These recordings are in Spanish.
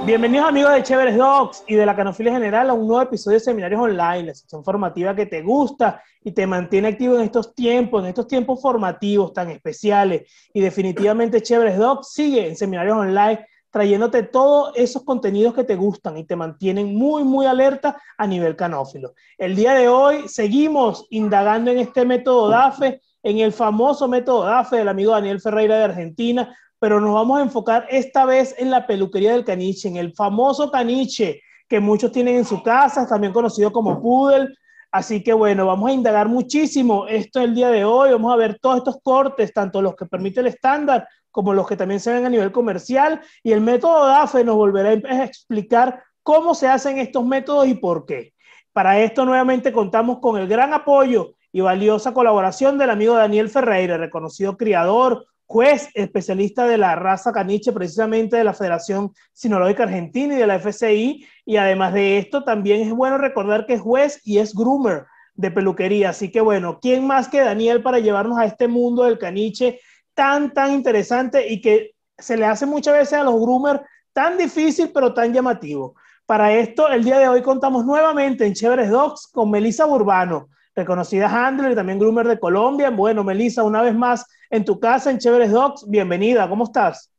Bienvenidos amigos de Chéveres Dogs y de la Canofilia General a un nuevo episodio de Seminarios Online, la sección formativa que te gusta y te mantiene activo en estos tiempos formativos tan especiales. Y definitivamente Chéveres Dogs sigue en Seminarios Online trayéndote todos esos contenidos que te gustan y te mantienen muy alerta a nivel canófilo. El día de hoy seguimos indagando en este método DAFE, en el famoso método DAFE del amigo Daniel Ferreira de Argentina, pero nos vamos a enfocar esta vez en la peluquería del caniche, en el famoso caniche que muchos tienen en su casa, también conocido como poodle. Así que bueno, vamos a indagar muchísimo esto el día de hoy, vamos a ver todos estos cortes, tanto los que permite el estándar como los que también se ven a nivel comercial, y el método DAFE nos volverá a explicar cómo se hacen estos métodos y por qué. Para esto nuevamente contamos con el gran apoyo y valiosa colaboración del amigo Daniel Ferreira, reconocido criador, juez especialista de la raza caniche, precisamente de la Federación Sinológica Argentina y de la FCI, y además de esto también es bueno recordar que es juez y es groomer de peluquería, así que bueno, ¿quién más que Daniel para llevarnos a este mundo del caniche tan interesante y que se le hace muchas veces a los groomers tan difícil pero tan llamativo? Para esto, el día de hoy contamos nuevamente en Chéveres Dogs con Melissa Burbano, reconocida handler y también groomer de Colombia. Bueno, Melissa, una vez más en tu casa en Chéveres Dogs, bienvenida, ¿cómo estás?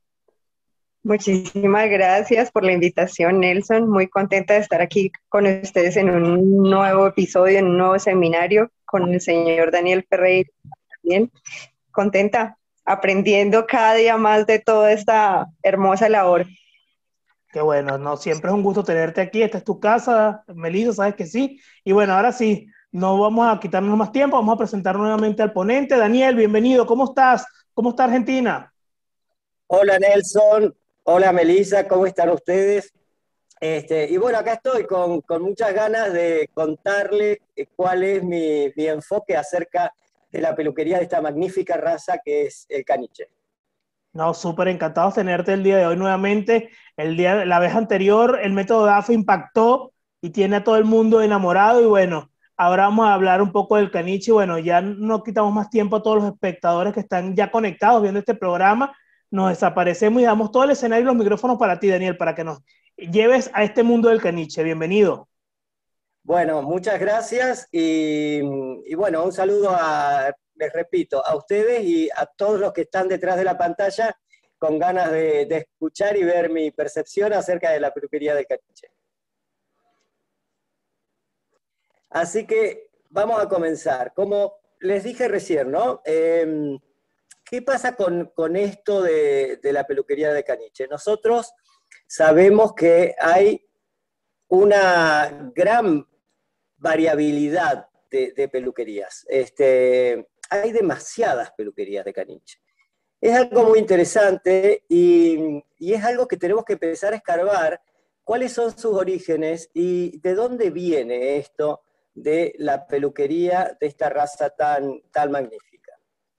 Muchísimas gracias por la invitación, Nelson. Muy contenta de estar aquí con ustedes en un nuevo episodio, en un nuevo seminario con el señor Daniel Ferreira. También contenta, aprendiendo cada día más de toda esta hermosa labor. Qué bueno, no, siempre es un gusto tenerte aquí. Esta es tu casa, Melissa, sabes que sí. Y bueno, ahora sí, no vamos a quitarnos más tiempo, vamos a presentar nuevamente al ponente. Daniel, bienvenido, ¿cómo estás? ¿Cómo está Argentina? Hola Nelson, hola Melissa, ¿cómo están ustedes? Y bueno, acá estoy con muchas ganas de contarles cuál es mi enfoque acerca de la peluquería de esta magnífica raza que es el caniche. No, súper encantado de tenerte el día de hoy nuevamente. La vez anterior, el método DAFE impactó y tiene a todo el mundo enamorado. Y bueno, ahora vamos a hablar un poco del caniche. Bueno, ya no quitamos más tiempo a todos los espectadores que están ya conectados viendo este programa. Nos desaparecemos y damos todo el escenario y los micrófonos para ti, Daniel, para que nos lleves a este mundo del caniche. Bienvenido. Bueno, muchas gracias y bueno, un saludo les repito, a ustedes y a todos los que están detrás de la pantalla con ganas de escuchar y ver mi percepción acerca de la peluquería del caniche. Así que vamos a comenzar. Como les dije recién, ¿no? ¿Qué pasa con esto de la peluquería de caniche? Nosotros sabemos que hay una gran variabilidad de peluquerías. Hay demasiadas peluquerías de caniche. Es algo muy interesante y es algo que tenemos que empezar a escarbar cuáles son sus orígenes y de dónde viene esto de la peluquería de esta raza tan magnífica.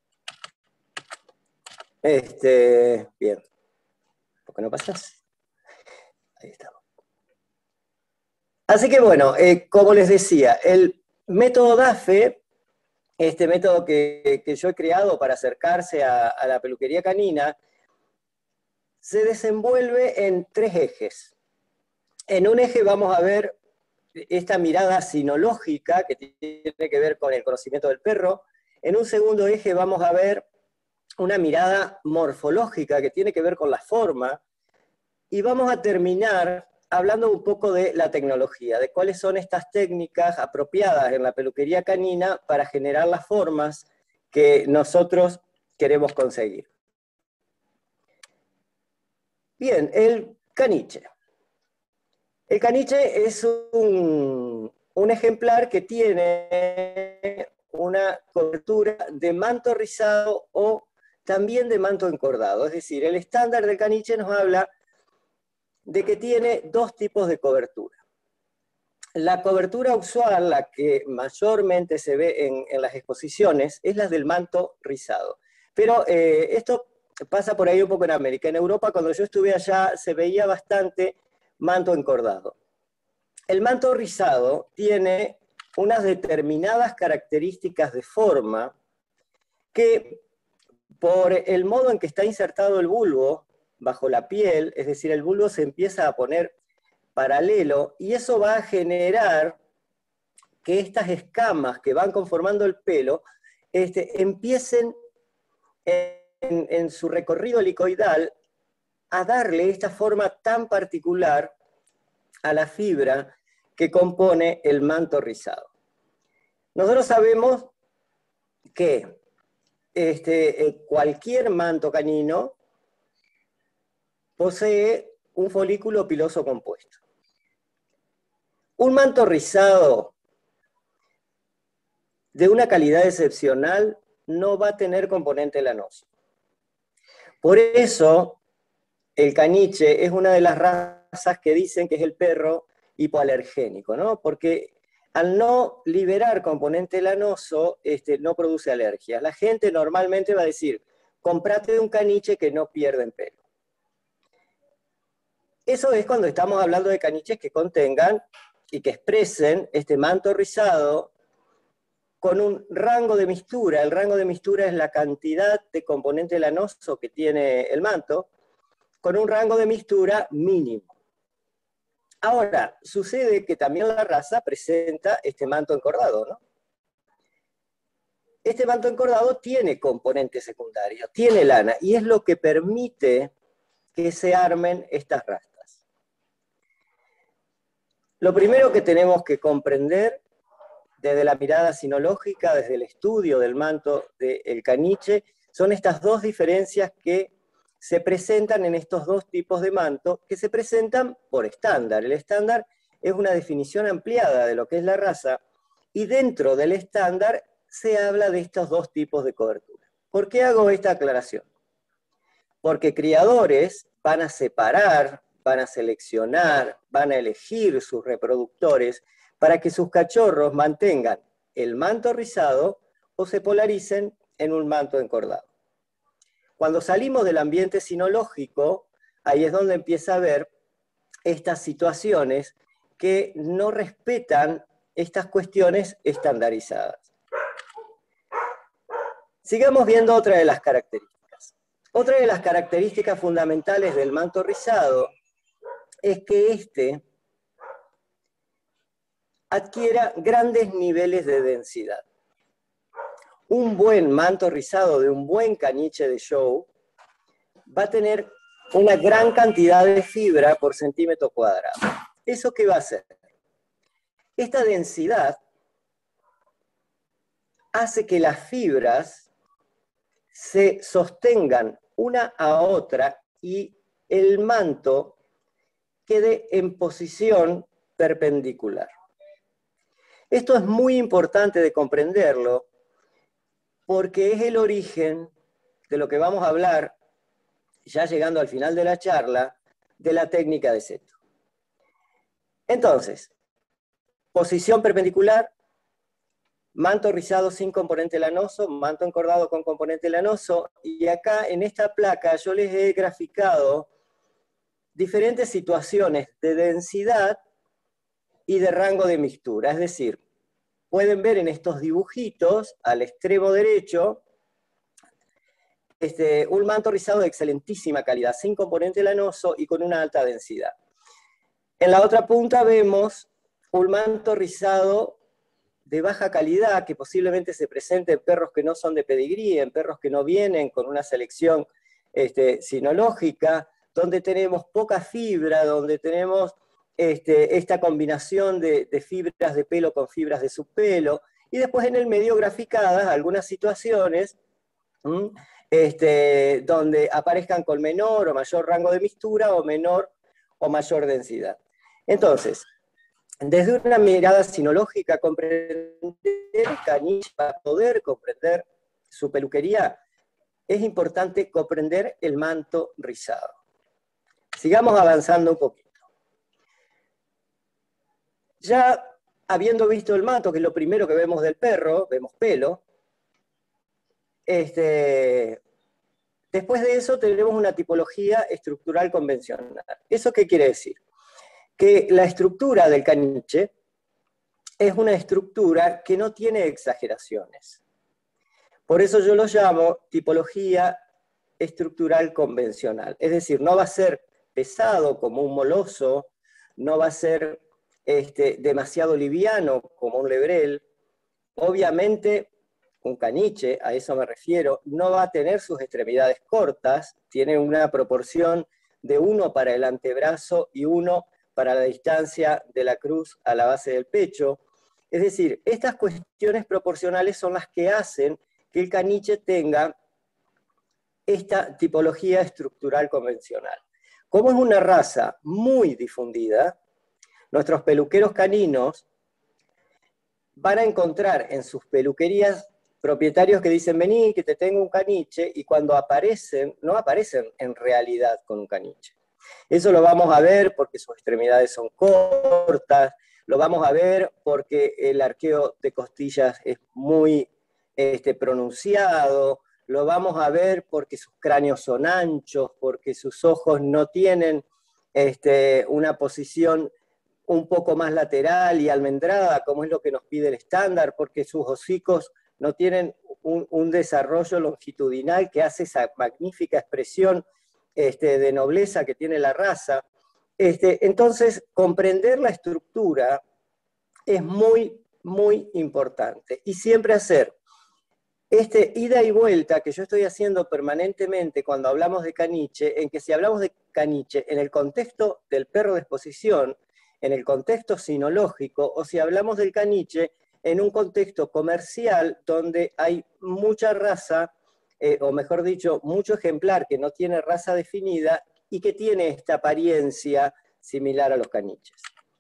Bien. ¿Por qué no pasas? Ahí estamos. Así que bueno, como les decía, el método DAFE, este método que yo he creado para acercarse a la peluquería canina, se desenvuelve en tres ejes. En un eje vamos a ver esta mirada sinológica que tiene que ver con el conocimiento del perro. En un segundo eje vamos a ver una mirada morfológica que tiene que ver con la forma. Y vamos a terminar hablando un poco de la tecnología, de cuáles son estas técnicas apropiadas en la peluquería canina para generar las formas que nosotros queremos conseguir. Bien, el caniche. El caniche es un ejemplar que tiene una cobertura de manto rizado o también de manto encordado. Es decir, el estándar del caniche nos habla de que tiene dos tipos de cobertura. La cobertura usual, la que mayormente se ve en las exposiciones, es la del manto rizado. Pero esto pasa por ahí un poco en América. En Europa, cuando yo estuve allá, se veía bastante manto encordado. El manto rizado tiene unas determinadas características de forma que, por el modo en que está insertado el bulbo, bajo la piel, es decir, el bulbo se empieza a poner paralelo y eso va a generar que estas escamas que van conformando el pelo empiecen en su recorrido helicoidal a darle esta forma tan particular a la fibra que compone el manto rizado. Nosotros sabemos que cualquier manto canino posee un folículo piloso compuesto. Un manto rizado de una calidad excepcional no va a tener componente lanoso. Por eso, el caniche es una de las razas que dicen que es el perro hipoalergénico, ¿no? Porque al no liberar componente lanoso, no produce alergias. La gente normalmente va a decir, comprate un caniche que no pierden pelo. Eso es cuando estamos hablando de caniches que contengan y que expresen este manto rizado con un rango de mixtura. El rango de mixtura es la cantidad de componente lanoso que tiene el manto, con un rango de mixtura mínimo. Ahora, sucede que también la raza presenta este manto encordado, ¿no? Este manto encordado tiene componentes secundarios, tiene lana, y es lo que permite que se armen estas rastas. Lo primero que tenemos que comprender desde la mirada sinológica, desde el estudio del manto del caniche, son estas dos diferencias que se presentan en estos dos tipos de manto, que se presentan por estándar. El estándar es una definición ampliada de lo que es la raza, y dentro del estándar se habla de estos dos tipos de cobertura. ¿Por qué hago esta aclaración? Porque criadores van a separar, van a seleccionar, van a elegir sus reproductores para que sus cachorros mantengan el manto rizado o se polaricen en un manto encordado. Cuando salimos del ambiente sinológico, ahí es donde empieza a haber estas situaciones que no respetan estas cuestiones estandarizadas. Sigamos viendo otra de las características. Otra de las características fundamentales del manto rizado es que adquiera grandes niveles de densidad. Un buen manto rizado de un buen caniche de show va a tener una gran cantidad de fibra por centímetro cuadrado. ¿Eso qué va a hacer? Esta densidad hace que las fibras se sostengan una a otra y el manto quede en posición perpendicular. Esto es muy importante de comprenderlo porque es el origen de lo que vamos a hablar, ya llegando al final de la charla, de la técnica de seto. Entonces, posición perpendicular, manto rizado sin componente lanoso, manto encordado con componente lanoso, y acá en esta placa yo les he graficado diferentes situaciones de densidad y de rango de mixtura. Es decir, pueden ver en estos dibujitos, al extremo derecho, un manto rizado de excelentísima calidad, sin componente lanoso y con una alta densidad. En la otra punta vemos un manto rizado de baja calidad, que posiblemente se presente en perros que no son de pedigrí, en perros que no vienen con una selección sinológica, donde tenemos poca fibra, donde tenemos esta combinación de fibras de pelo con fibras de subpelo, y después en el medio graficadas algunas situaciones donde aparezcan con menor o mayor rango de mixtura o menor o mayor densidad. Entonces, desde una mirada sinológica, comprender el caniche, para poder comprender su peluquería, es importante comprender el manto rizado. Sigamos avanzando un poquito. Ya habiendo visto el manto, que es lo primero que vemos del perro, vemos pelo, después de eso tenemos una tipología estructural convencional. ¿Eso qué quiere decir? Que la estructura del caniche es una estructura que no tiene exageraciones. Por eso yo lo llamo tipología estructural convencional. Es decir, no va a ser pesado como un moloso, no va a ser demasiado liviano como un lebrel. Obviamente, un caniche, a eso me refiero, no va a tener sus extremidades cortas, tiene una proporción de 1 para el antebrazo y 1 para la distancia de la cruz a la base del pecho. Es decir, estas cuestiones proporcionales son las que hacen que el caniche tenga esta tipología estructural convencional. Como es una raza muy difundida, nuestros peluqueros caninos van a encontrar en sus peluquerías propietarios que dicen, vení, que te tengo un caniche, y cuando aparecen, no aparecen en realidad con un caniche. Eso lo vamos a ver porque sus extremidades son cortas, lo vamos a ver porque el arqueo de costillas es muy pronunciado, lo vamos a ver porque sus cráneos son anchos, porque sus ojos no tienen una posición un poco más lateral y almendrada, como es lo que nos pide el estándar, porque sus hocicos no tienen un desarrollo longitudinal que hace esa magnífica expresión de nobleza que tiene la raza. Entonces, comprender la estructura es muy, muy importante. Y siempre hacer ida y vuelta que yo estoy haciendo permanentemente cuando hablamos de caniche, en que si hablamos de caniche en el contexto del perro de exposición, en el contexto sinológico, o si hablamos del caniche en un contexto comercial donde hay mucha raza, o mejor dicho, mucho ejemplar que no tiene raza definida y que tiene esta apariencia similar a los caniches.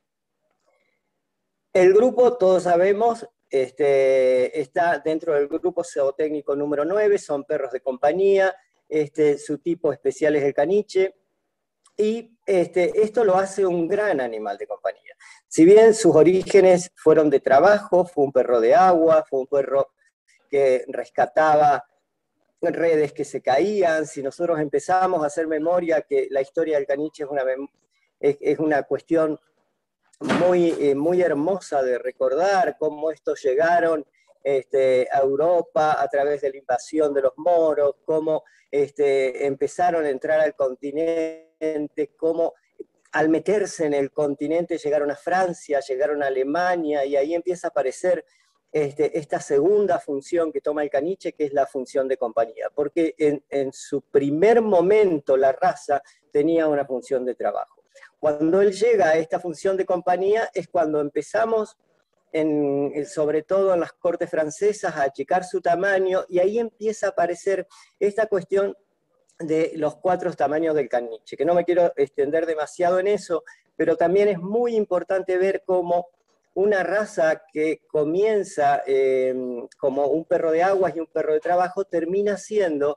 El grupo, todos sabemos, está dentro del grupo zootécnico número 9, son perros de compañía, su tipo especial es el caniche, y esto lo hace un gran animal de compañía. Si bien sus orígenes fueron de trabajo, fue un perro de agua, fue un perro que rescataba redes que se caían, si nosotros empezamos a hacer memoria, que la historia del caniche es una cuestión muy hermosa de recordar, cómo estos llegaron a Europa a través de la invasión de los moros, cómo empezaron a entrar al continente, cómo al meterse en el continente llegaron a Francia, llegaron a Alemania, y ahí empieza a aparecer esta segunda función que toma el caniche, que es la función de compañía, porque en su primer momento la raza tenía una función de trabajo. Cuando él llega a esta función de compañía es cuando empezamos, sobre todo en las cortes francesas, a achicar su tamaño, y ahí empieza a aparecer esta cuestión de los 4 tamaños del caniche, que no me quiero extender demasiado en eso, pero también es muy importante ver cómo una raza que comienza como un perro de aguas y un perro de trabajo termina siendo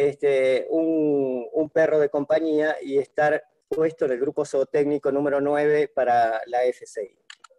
un perro de compañía y estar puesto en el grupo zootécnico número 9 para la FCI.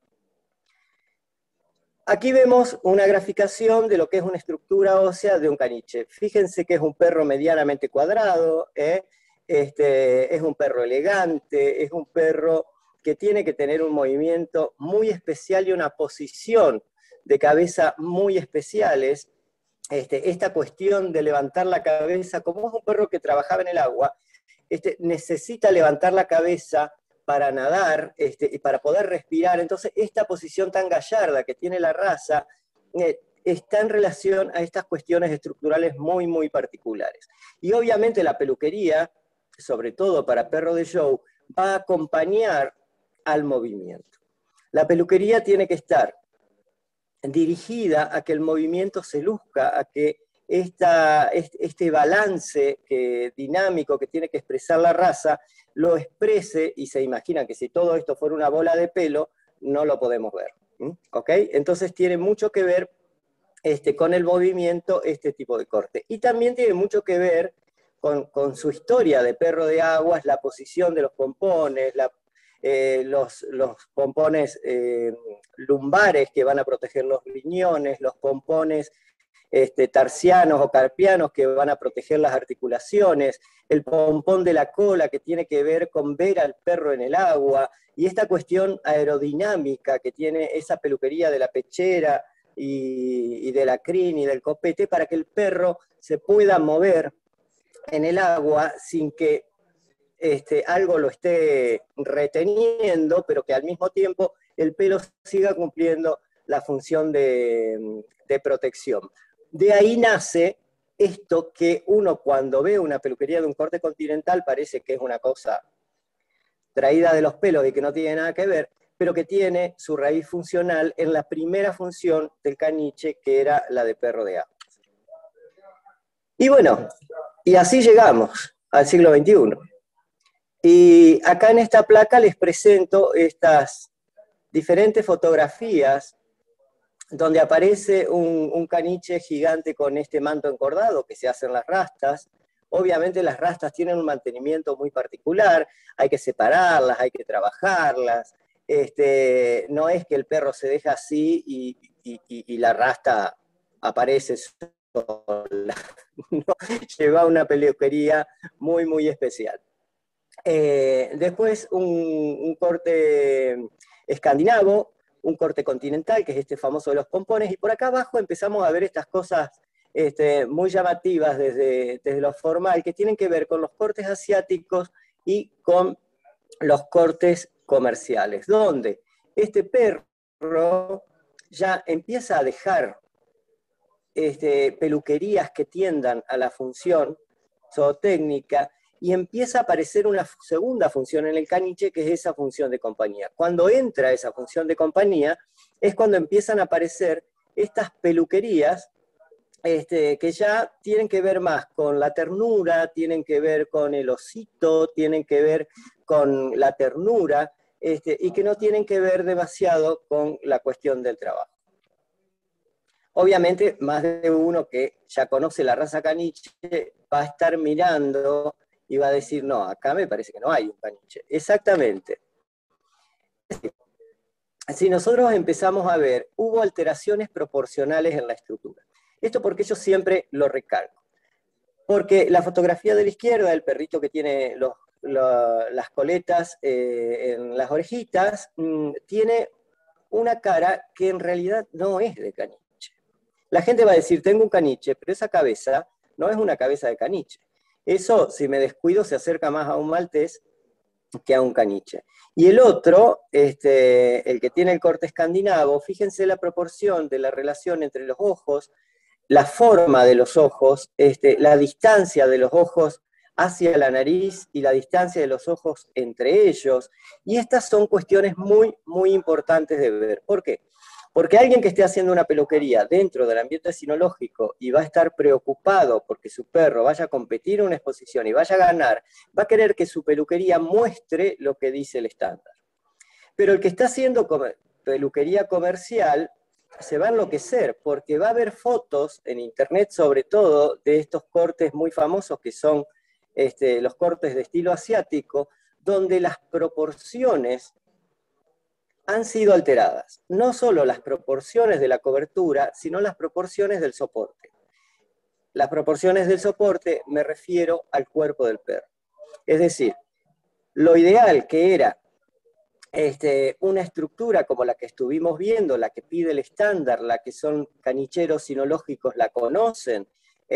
Aquí vemos una graficación de lo que es una estructura ósea de un caniche. Fíjense que es un perro medianamente cuadrado, es un perro elegante, es un perro que tiene que tener un movimiento muy especial y una posición de cabeza muy especiales. Esta cuestión de levantar la cabeza, como es un perro que trabajaba en el agua, necesita levantar la cabeza para nadar y para poder respirar. Entonces, esta posición tan gallarda que tiene la raza está en relación a estas cuestiones estructurales muy, muy particulares. Y obviamente la peluquería, sobre todo para perro de show, va a acompañar al movimiento. La peluquería tiene que estar dirigida a que el movimiento se luzca, a que este balance dinámico que tiene que expresar la raza lo exprese, y se imagina que si todo esto fuera una bola de pelo, no lo podemos ver. ¿Ok? Entonces tiene mucho que ver con el movimiento este tipo de corte. Y también tiene mucho que ver con su historia de perro de aguas, la posición de los pompones, los pompones lumbares que van a proteger los riñones, los pompones tarsianos o carpianos que van a proteger las articulaciones, el pompón de la cola que tiene que ver con ver al perro en el agua, y esta cuestión aerodinámica que tiene esa peluquería de la pechera y de la crin y del copete para que el perro se pueda mover en el agua sin que algo lo esté reteniendo, pero que al mismo tiempo el pelo siga cumpliendo la función de protección. De ahí nace esto que uno cuando ve una peluquería de un corte continental parece que es una cosa traída de los pelos y que no tiene nada que ver, pero que tiene su raíz funcional en la primera función del caniche, que era la de perro de agua. Y bueno, y así llegamos al siglo XXI. Y acá en esta placa les presento estas diferentes fotografías donde aparece un caniche gigante con este manto encordado que se hacen las rastas. Obviamente las rastas tienen un mantenimiento muy particular, hay que separarlas, hay que trabajarlas. No es que el perro se deja así y la rasta aparece sola. No, lleva una peluquería muy, muy especial. Después un corte escandinavo, un corte continental, que es este famoso de los pompones, y por acá abajo empezamos a ver estas cosas muy llamativas desde lo formal, que tienen que ver con los cortes asiáticos y con los cortes comerciales, donde este perro ya empieza a dejar peluquerías que tiendan a la función zootécnica y empieza a aparecer una segunda función en el caniche, que es esa función de compañía. Cuando entra esa función de compañía, es cuando empiezan a aparecer estas peluquerías que ya tienen que ver más con la ternura, tienen que ver con el osito, tienen que ver con la ternura, y que no tienen que ver demasiado con la cuestión del trabajo. Obviamente, más de uno que ya conoce la raza caniche va a estar mirando y va a decir, no, acá me parece que no hay un caniche. Exactamente. Si nosotros empezamos a ver, hubo alteraciones proporcionales en la estructura. Esto porque yo siempre lo recalco. Porque la fotografía de la izquierda, el perrito que tiene las coletas en las orejitas, tiene una cara que en realidad no es de caniche. La gente va a decir, tengo un caniche, pero esa cabeza no es una cabeza de caniche. Eso, si me descuido, se acerca más a un maltés que a un caniche. Y el otro, el que tiene el corte escandinavo, fíjense la proporción de la relación entre los ojos, la forma de los ojos, la distancia de los ojos hacia la nariz y la distancia de los ojos entre ellos. Y estas son cuestiones muy, muy importantes de ver. ¿Por qué? Porque alguien que esté haciendo una peluquería dentro del ambiente cinológico y va a estar preocupado porque su perro vaya a competir en una exposición y vaya a ganar, va a querer que su peluquería muestre lo que dice el estándar. Pero el que está haciendo peluquería comercial se va a enloquecer porque va a ver fotos en internet, sobre todo, de estos cortes muy famosos que son los cortes de estilo asiático, donde las proporciones han sido alteradas. No solo las proporciones de la cobertura, sino las proporciones del soporte. Las proporciones del soporte me refiero al cuerpo del perro. Es decir, lo ideal que era una estructura como la que estuvimos viendo, la que pide el estándar, la que son canicheros cinológicos la conocen,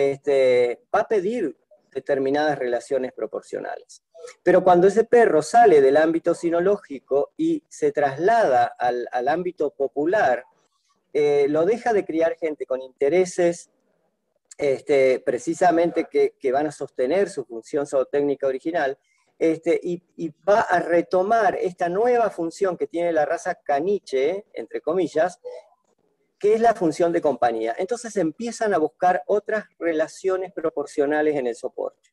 va a pedir determinadas relaciones proporcionales. Pero cuando ese perro sale del ámbito cinológico y se traslada al ámbito popular, lo deja de criar gente con intereses precisamente que van a sostener su función zootécnica original, y va a retomar esta nueva función que tiene la raza caniche, entre comillas, que es la función de compañía. Entonces empiezan a buscar otras relaciones proporcionales en el soporte.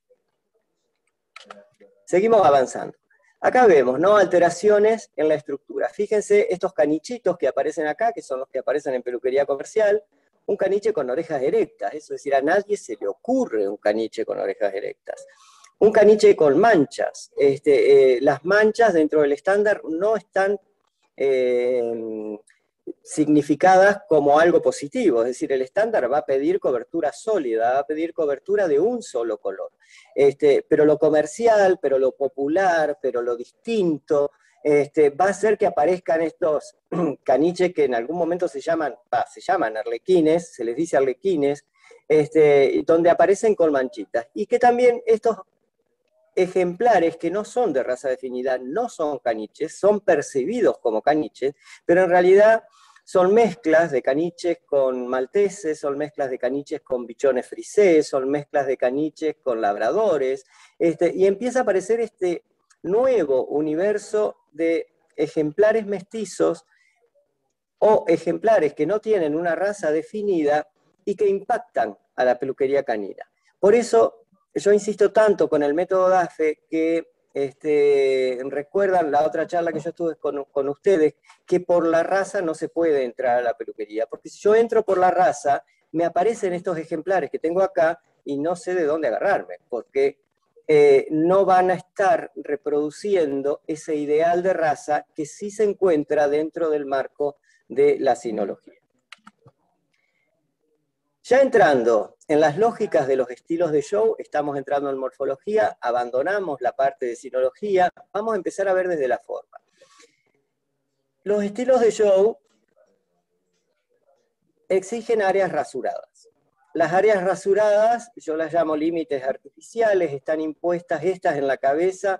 Seguimos avanzando. Acá vemos, ¿no? Alteraciones en la estructura. Fíjense estos canichitos que aparecen acá, que son los que aparecen en peluquería comercial, un caniche con orejas erectas, eso es decir, a nadie se le ocurre un caniche con orejas erectas. Un caniche con manchas. Las manchas dentro del estándar no están significadas como algo positivo, es decir, el estándar va a pedir cobertura sólida, va a pedir cobertura de un solo color. Pero lo comercial, pero lo popular, pero lo distinto, va a hacer que aparezcan estos caniches que en algún momento se llaman arlequines, se les dice arlequines, donde aparecen con manchitas. Y que también estos ejemplares que no son de raza definida, no son caniches, son percibidos como caniches, pero en realidad son mezclas de caniches con malteses, son mezclas de caniches con bichones frisés, son mezclas de caniches con labradores, y empieza a aparecer este nuevo universo de ejemplares mestizos o ejemplares que no tienen una raza definida y que impactan a la peluquería canina. Por eso yo insisto tanto con el método DAFE que recuerdan la otra charla que yo estuve con ustedes, que por la raza no se puede entrar a la peluquería, porque si yo entro por la raza, me aparecen estos ejemplares que tengo acá y no sé de dónde agarrarme, porque no van a estar reproduciendo ese ideal de raza que sí se encuentra dentro del marco de la sinología. Ya entrando en las lógicas de los estilos de show, estamos entrando en morfología, abandonamos la parte de sinología, vamos a empezar a ver desde la forma. Los estilos de show exigen áreas rasuradas. Las áreas rasuradas, yo las llamo límites artificiales, están impuestas estas en la cabeza,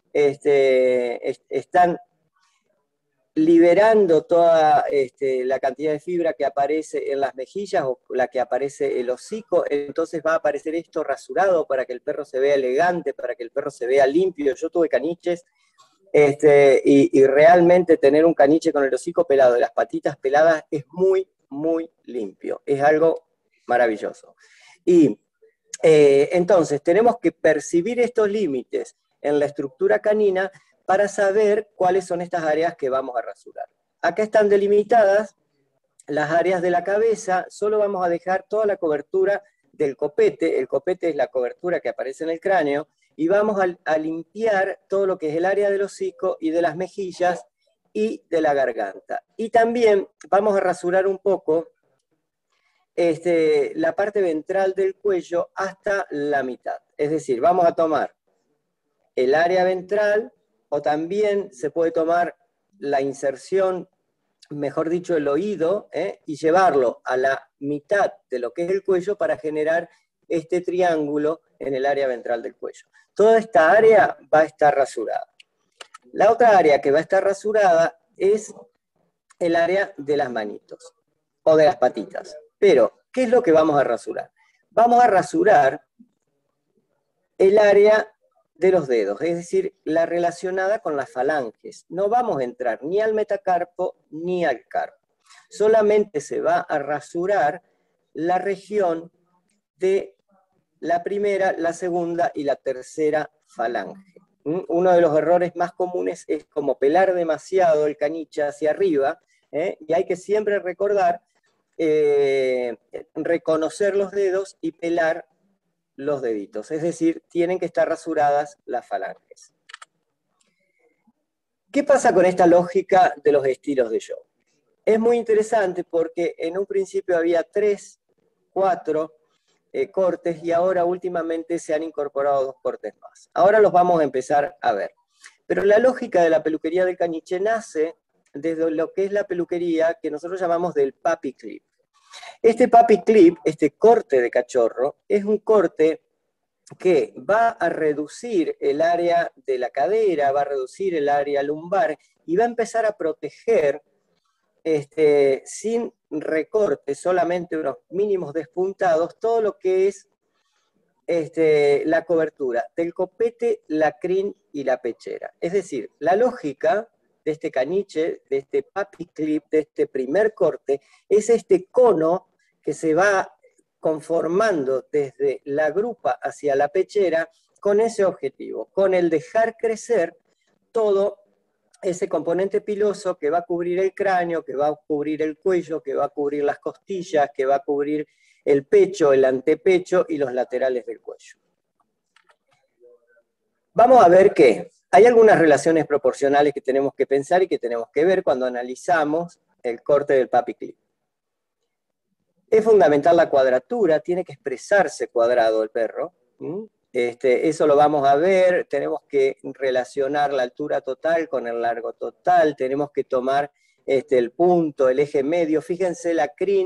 están liberando toda la cantidad de fibra que aparece en las mejillas o la que aparece el hocico, entonces va a aparecer esto rasurado para que el perro se vea elegante, para que el perro se vea limpio. Yo tuve caniches y realmente tener un caniche con el hocico pelado y las patitas peladas es muy, muy limpio, es algo maravilloso. Y entonces tenemos que percibir estos límites en la estructura canina para saber cuáles son estas áreas que vamos a rasurar. Acá están delimitadas las áreas de la cabeza, solo vamos a dejar toda la cobertura del copete, el copete es la cobertura que aparece en el cráneo, y vamos a limpiar todo lo que es el área del hocico y de las mejillas y de la garganta. Y también vamos a rasurar un poco la parte ventral del cuello hasta la mitad. Es decir, vamos a tomar el área ventral, o también se puede tomar la inserción, mejor dicho, el oído, y llevarlo a la mitad de lo que es el cuello para generar este triángulo en el área ventral del cuello. Toda esta área va a estar rasurada. La otra área que va a estar rasurada es el área de las manitos, o de las patitas. Pero, ¿qué es lo que vamos a rasurar? Vamos a rasurar el área de los dedos, es decir, la relacionada con las falanges. No vamos a entrar ni al metacarpo ni al carpo. Solamente se va a rasurar la región de la primera, la segunda y la tercera falange. Uno de los errores más comunes es como pelar demasiado el caniche hacia arriba, y hay que siempre recordar reconocer los dedos y pelar los deditos, es decir, tienen que estar rasuradas las falanges. ¿Qué pasa con esta lógica de los estilos de show? Es muy interesante porque en un principio había 3, 4 cortes y ahora últimamente se han incorporado 2 cortes más. Ahora los vamos a empezar a ver. Pero la lógica de la peluquería del caniche nace desde lo que es la peluquería que nosotros llamamos del puppy clip. Este puppy clip, este corte de cachorro, es un corte que va a reducir el área de la cadera, va a reducir el área lumbar y va a empezar a proteger sin recorte, solamente unos mínimos despuntados, todo lo que es la cobertura del copete, la crin y la pechera. Es decir, la lógica de este caniche, de este puppy clip, de este primer corte, es este cono que se va conformando desde la grupa hacia la pechera con ese objetivo, con el dejar crecer todo ese componente piloso que va a cubrir el cráneo, que va a cubrir el cuello, que va a cubrir las costillas, que va a cubrir el pecho, el antepecho y los laterales del cuello. Vamos a ver que hay algunas relaciones proporcionales que tenemos que pensar y que tenemos que ver cuando analizamos el corte del puppy clip. Es fundamental la cuadratura, tiene que expresarse cuadrado el perro. Eso lo vamos a ver, tenemos que relacionar la altura total con el largo total, tenemos que tomar el punto, el eje medio. Fíjense la crin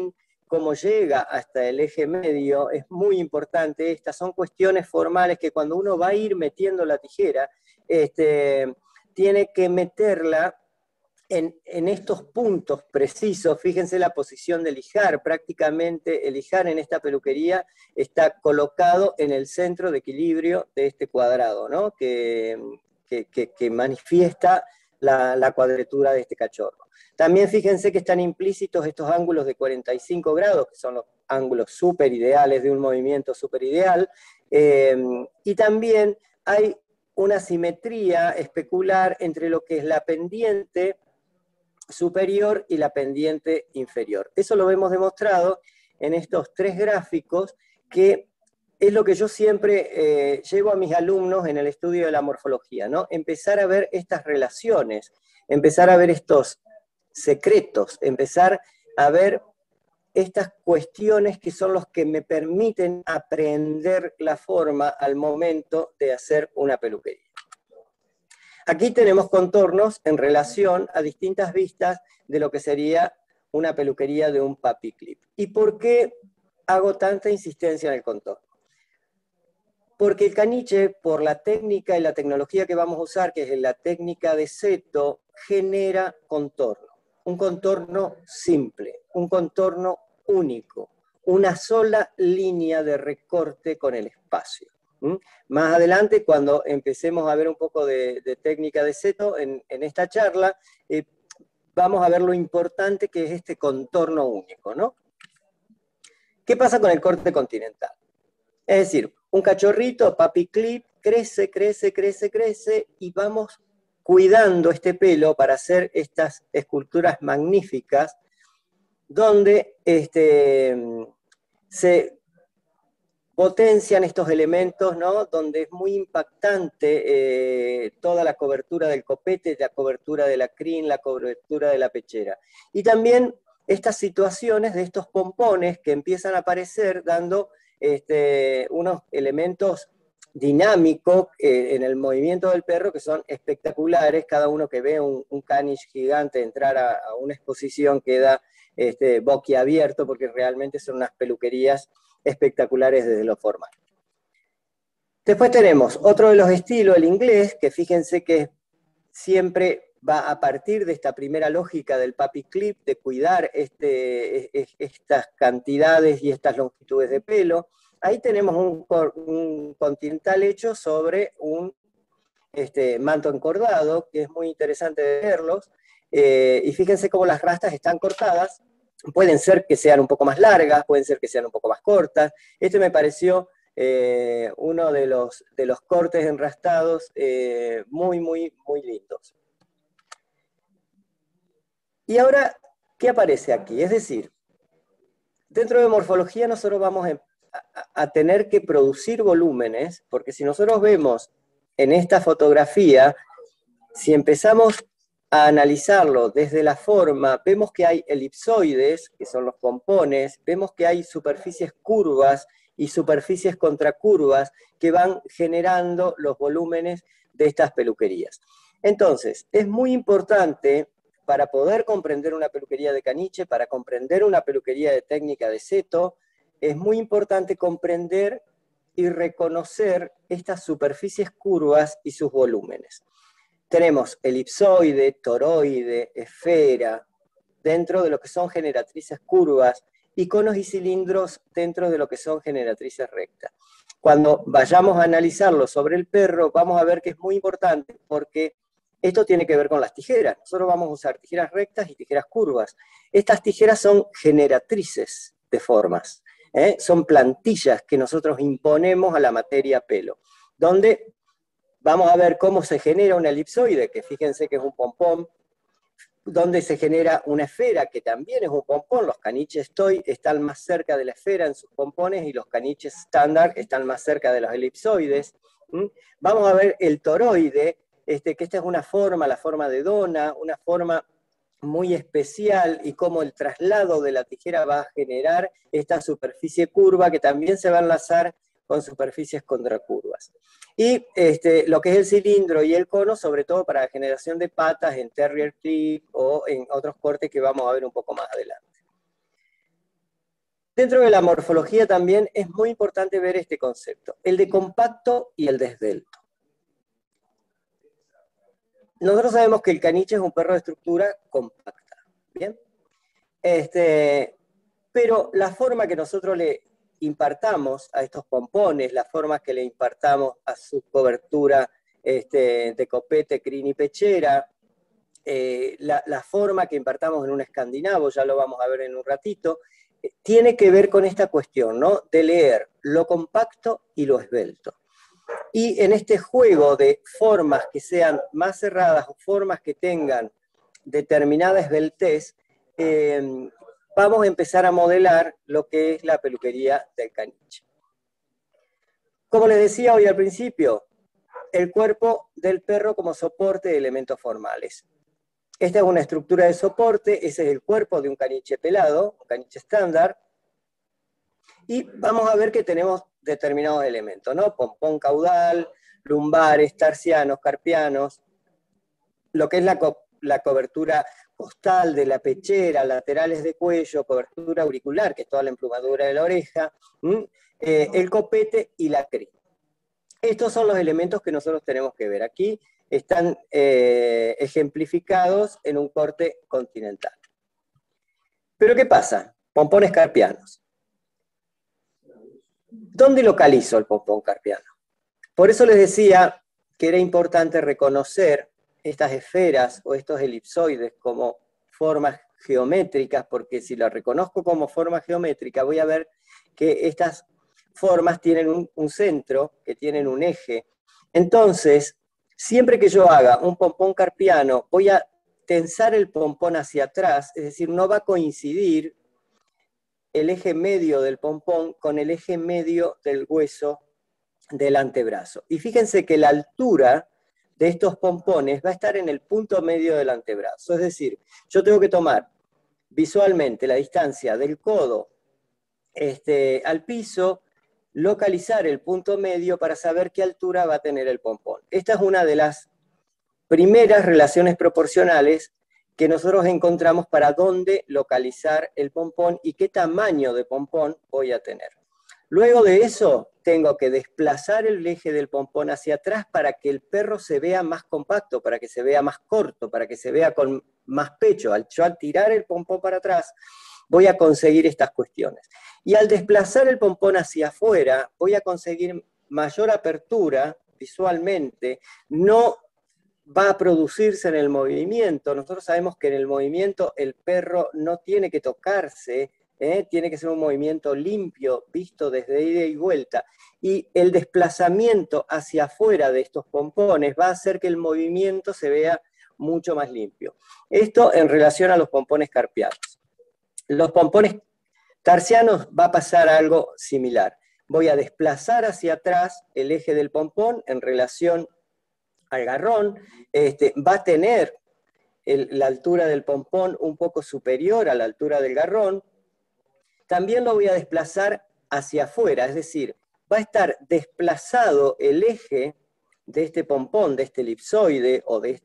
cómo llega hasta el eje medio, es muy importante. Estas son cuestiones formales que cuando uno va a ir metiendo la tijera, tiene que meterla en estos puntos precisos. Fíjense la posición del ijar, prácticamente el ijar en esta peluquería está colocado en el centro de equilibrio de este cuadrado, ¿no? que manifiesta la cuadratura de este cachorro. También fíjense que están implícitos estos ángulos de 45 grados, que son los ángulos súper ideales de un movimiento súper ideal, y también hay una simetría especular entre lo que es la pendiente superior y la pendiente inferior. Eso lo vemos demostrado en estos 3 gráficos, que es lo que yo siempre llevo a mis alumnos en el estudio de la morfología, ¿no? Empezar a ver estas relaciones, empezar a ver estos secretos, empezar a ver estas cuestiones que son los que me permiten aprender la forma al momento de hacer una peluquería. Aquí tenemos contornos en relación a distintas vistas de lo que sería una peluquería de un papi clip. ¿Y por qué hago tanta insistencia en el contorno? Porque el caniche, por la técnica y la tecnología que vamos a usar, que es la técnica de seto, genera contorno. Un contorno simple, un contorno único, una sola línea de recorte con el espacio. Más adelante, cuando empecemos a ver un poco de técnica de seto en esta charla, vamos a ver lo importante que es este contorno único, ¿no? ¿Qué pasa con el corte continental? Es decir, un cachorrito, papi clip, crece, crece, crece, crece, y vamos cuidando este pelo para hacer estas esculturas magníficas, donde se potencian estos elementos, ¿no? Donde es muy impactante toda la cobertura del copete, la cobertura de la crin, la cobertura de la pechera. Y también estas situaciones de estos pompones que empiezan a aparecer dando unos elementos dinámicos en el movimiento del perro que son espectaculares. Cada uno que ve un caniche gigante entrar a una exposición queda boquiabierto, porque realmente son unas peluquerías espectaculares desde lo formal. Después tenemos otro de los estilos, el inglés, que fíjense que siempre va a partir de esta primera lógica del papi clip, de cuidar estas cantidades y estas longitudes de pelo. Ahí tenemos un continental hecho sobre un manto encordado, que es muy interesante de verlos, y fíjense cómo las rastas están cortadas. Pueden ser que sean un poco más largas, pueden ser que sean un poco más cortas. Este me pareció uno de los cortes enrastados muy, muy, muy lindos. Y ahora, ¿qué aparece aquí? Es decir, dentro de morfología nosotros vamos a tener que producir volúmenes, porque si nosotros vemos en esta fotografía, si empezamos a analizarlo desde la forma, vemos que hay elipsoides, que son los pompones, vemos que hay superficies curvas y superficies contracurvas que van generando los volúmenes de estas peluquerías. Entonces, es muy importante para poder comprender una peluquería de caniche, para comprender una peluquería de técnica de seto, es muy importante comprender y reconocer estas superficies curvas y sus volúmenes. Tenemos elipsoide, toroide, esfera, dentro de lo que son generatrices curvas, y conos y cilindros dentro de lo que son generatrices rectas. Cuando vayamos a analizarlo sobre el perro, vamos a ver que es muy importante, porque esto tiene que ver con las tijeras. Nosotros vamos a usar tijeras rectas y tijeras curvas. Estas tijeras son generatrices de formas, son plantillas que nosotros imponemos a la materia pelo, donde vamos a ver cómo se genera una elipsoide, que fíjense que es un pompón, donde se genera una esfera, que también es un pompón. Los caniches toy están más cerca de la esfera en sus pompones, y los caniches estándar están más cerca de los elipsoides. Vamos a ver el toroide, que esta es una forma, la forma de dona, una forma muy especial, y cómo el traslado de la tijera va a generar esta superficie curva, que también se va a enlazar con superficies contracurvas. Y lo que es el cilindro y el cono, sobre todo para la generación de patas en Terrier Clip o en otros cortes que vamos a ver un poco más adelante. Dentro de la morfología también es muy importante ver este concepto, el de compacto y el de esbelto. Nosotros sabemos que el caniche es un perro de estructura compacta, ¿bien? Pero la forma que nosotros le impartamos a estos pompones, la forma que le impartamos a su cobertura de copete, crin y pechera, la forma que impartamos en un escandinavo, ya lo vamos a ver en un ratito, tiene que ver con esta cuestión, ¿no? De leer lo compacto y lo esbelto. Y en este juego de formas que sean más cerradas o formas que tengan determinada esbeltez, vamos a empezar a modelar lo que es la peluquería del caniche. Como les decía hoy al principio, el cuerpo del perro como soporte de elementos formales. Esta es una estructura de soporte, ese es el cuerpo de un caniche pelado, un caniche estándar, y vamos a ver que tenemos determinados elementos, ¿no? Pompón caudal, lumbares, tarsianos, carpianos, lo que es la cobertura costal de la pechera, laterales de cuello, cobertura auricular, que es toda la emplumadura de la oreja, el copete y la crin. Estos son los elementos que nosotros tenemos que ver. Aquí están ejemplificados en un corte continental. Pero ¿qué pasa? Pompones carpianos. ¿Dónde localizo el pompón carpiano? Por eso les decía que era importante reconocer estas esferas o estos elipsoides como formas geométricas, porque si las reconozco como forma geométrica, voy a ver que estas formas tienen un centro, que tienen un eje. Entonces, siempre que yo haga un pompón carpiano, voy a tensar el pompón hacia atrás, es decir, no va a coincidir el eje medio del pompón con el eje medio del hueso del antebrazo. Y fíjense que la altura de estos pompones va a estar en el punto medio del antebrazo. Es decir, yo tengo que tomar visualmente la distancia del codo al piso, localizar el punto medio para saber qué altura va a tener el pompón. Esta es una de las primeras relaciones proporcionales que nosotros encontramos para dónde localizar el pompón y qué tamaño de pompón voy a tener. Luego de eso, tengo que desplazar el eje del pompón hacia atrás para que el perro se vea más compacto, para que se vea más corto, para que se vea con más pecho. Yo al tirar el pompón para atrás, voy a conseguir estas cuestiones. Y al desplazar el pompón hacia afuera, voy a conseguir mayor apertura visualmente, no va a producirse en el movimiento. Nosotros sabemos que en el movimiento el perro no tiene que tocarse, tiene que ser un movimiento limpio, visto desde ida y vuelta. Y el desplazamiento hacia afuera de estos pompones va a hacer que el movimiento se vea mucho más limpio. Esto en relación a los pompones carpianos. Los pompones tarsianos va a pasar algo similar. Voy a desplazar hacia atrás el eje del pompón en relación al garrón, va a tener la altura del pompón un poco superior a la altura del garrón. También lo voy a desplazar hacia afuera, es decir, va a estar desplazado el eje de este pompón, de este elipsoide o de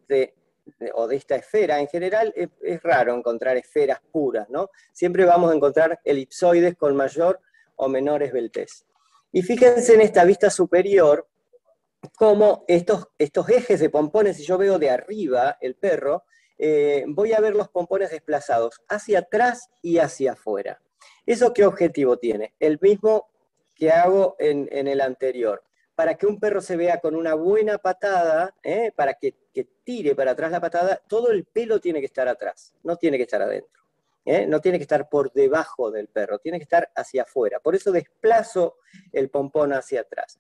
esta esfera. En general es raro encontrar esferas puras, ¿no? Siempre vamos a encontrar elipsoides con mayor o menor esbeltez. Y fíjense en esta vista superior, como estos ejes de pompones, si yo veo de arriba el perro, voy a ver los pompones desplazados hacia atrás y hacia afuera. ¿Eso qué objetivo tiene? El mismo que hago en el anterior. Para que un perro se vea con una buena patada, para que tire para atrás la patada, todo el pelo tiene que estar atrás, no tiene que estar adentro. No tiene que estar por debajo del perro, tiene que estar hacia afuera. Por eso desplazo el pompón hacia atrás.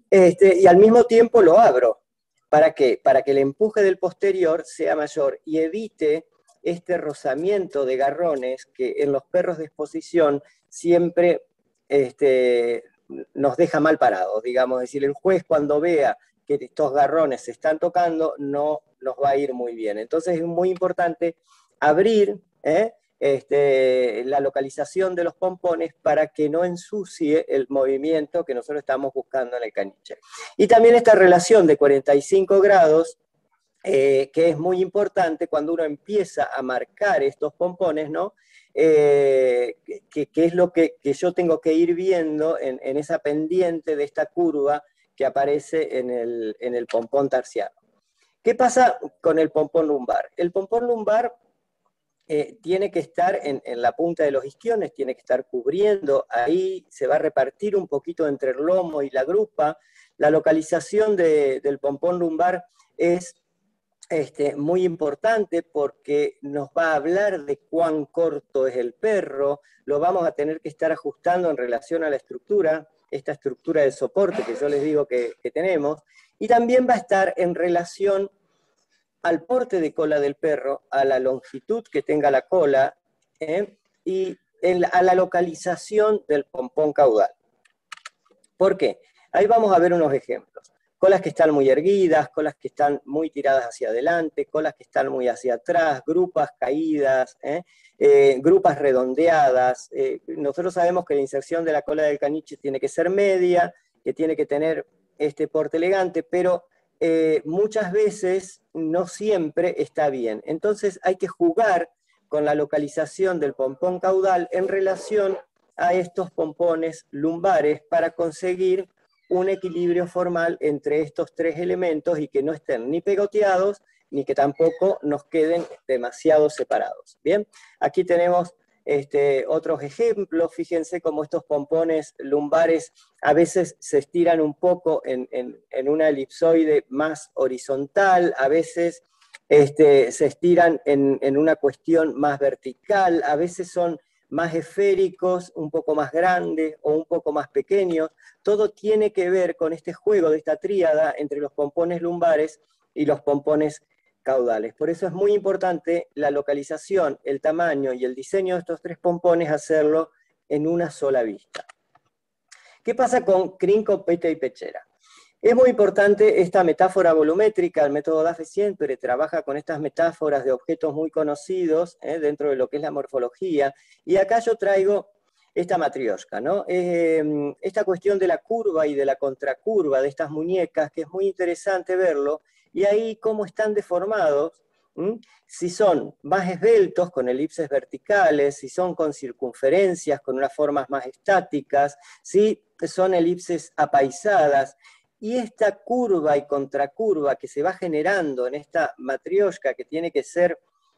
Y al mismo tiempo lo abro. ¿Para qué? Para que el empuje del posterior sea mayor y evite este rozamiento de garrones que en los perros de exposición siempre nos deja mal parados, digamos. Es decir, el juez cuando vea que estos garrones se están tocando, no nos va a ir muy bien. Entonces es muy importante abrir la localización de los pompones para que no ensucie el movimiento que nosotros estamos buscando en el caniche. Y también esta relación de 45 grados, que es muy importante cuando uno empieza a marcar estos pompones, ¿no? que es lo que yo tengo que ir viendo en esa pendiente de esta curva que aparece en el pompón tarsiano. ¿Qué pasa con el pompón lumbar? El pompón lumbar tiene que estar en la punta de los isquiones, tiene que estar cubriendo, ahí se va a repartir un poquito entre el lomo y la grupa. La localización del pompón lumbar es muy importante porque nos va a hablar de cuán corto es el perro, lo vamos a tener que estar ajustando en relación a la estructura, esta estructura de soporte que yo les digo que tenemos, y también va a estar en relación al porte de cola del perro, a la longitud que tenga la cola, y a la localización del pompón caudal. ¿Por qué? Ahí vamos a ver unos ejemplos. Colas que están muy erguidas, colas que están muy tiradas hacia adelante, colas que están muy hacia atrás, grupas caídas, grupas redondeadas. Nosotros sabemos que la inserción de la cola del caniche tiene que ser media, que tiene que tener este porte elegante, pero muchas veces no siempre está bien. Entonces hay que jugar con la localización del pompón caudal en relación a estos pompones lumbares para conseguir un equilibrio formal entre estos tres elementos y que no estén ni pegoteados ni que tampoco nos queden demasiado separados. Bien, aquí tenemos otros ejemplos. Fíjense cómo estos pompones lumbares a veces se estiran un poco en una elipsoide más horizontal, a veces se estiran en una cuestión más vertical, a veces son más esféricos, un poco más grandes o un poco más pequeños. Todo tiene que ver con este juego de esta tríada entre los pompones lumbares y los pompones caudales. Por eso es muy importante la localización, el tamaño y el diseño de estos tres pompones, hacerlo en una sola vista. ¿Qué pasa con crin, copete y pechera? Es muy importante esta metáfora volumétrica. El método DAFFE siempre trabaja con estas metáforas de objetos muy conocidos dentro de lo que es la morfología. Y acá yo traigo esta matrioshka, ¿no? Esta cuestión de la curva y de la contracurva de estas muñecas, que es muy interesante verlo, y ahí cómo están deformados, si son más esbeltos, con elipses verticales, si son con circunferencias, con unas formas más estáticas, si son elipses apaisadas. Y esta curva y contracurva que se va generando en esta matrioshka, que tiene que ser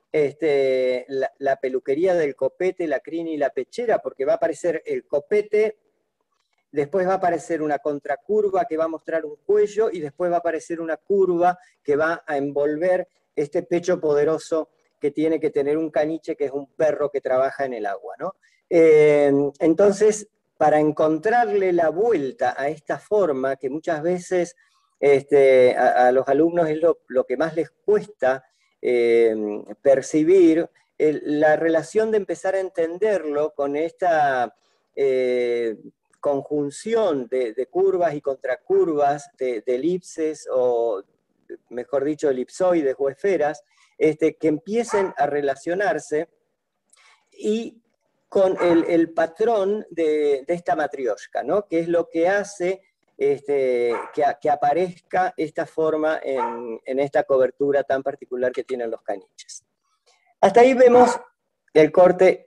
la peluquería del copete, la crin y la pechera, porque va a aparecer el copete, después va a aparecer una contracurva que va a mostrar un cuello, y después va a aparecer una curva que va a envolver este pecho poderoso que tiene que tener un caniche, que es un perro que trabaja en el agua, ¿no? Entonces, para encontrarle la vuelta a esta forma, que muchas veces a los alumnos es lo que más les cuesta percibir, la relación de empezar a entenderlo con esta conjunción de curvas y contracurvas, de elipses, o mejor dicho, elipsoides o esferas, que empiecen a relacionarse, y con el patrón de esta matrioshka, ¿no? Que es lo que hace que aparezca esta forma en esta cobertura tan particular que tienen los caniches. Hasta ahí vemos el corte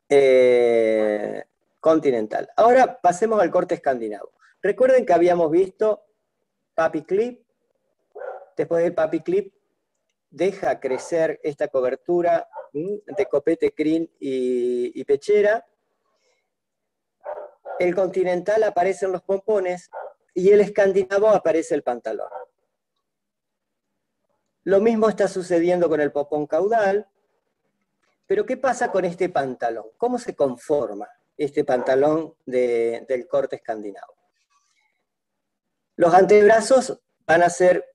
continental. Ahora pasemos al corte escandinavo. Recuerden que habíamos visto Puppy Clip. Después del Puppy Clip deja crecer esta cobertura de copete, crin y pechera. El continental aparecen los pompones y el escandinavo aparece el pantalón. Lo mismo está sucediendo con el pompón caudal, pero ¿qué pasa con este pantalón? ¿Cómo se conforma este pantalón del corte escandinavo? Los antebrazos van a ser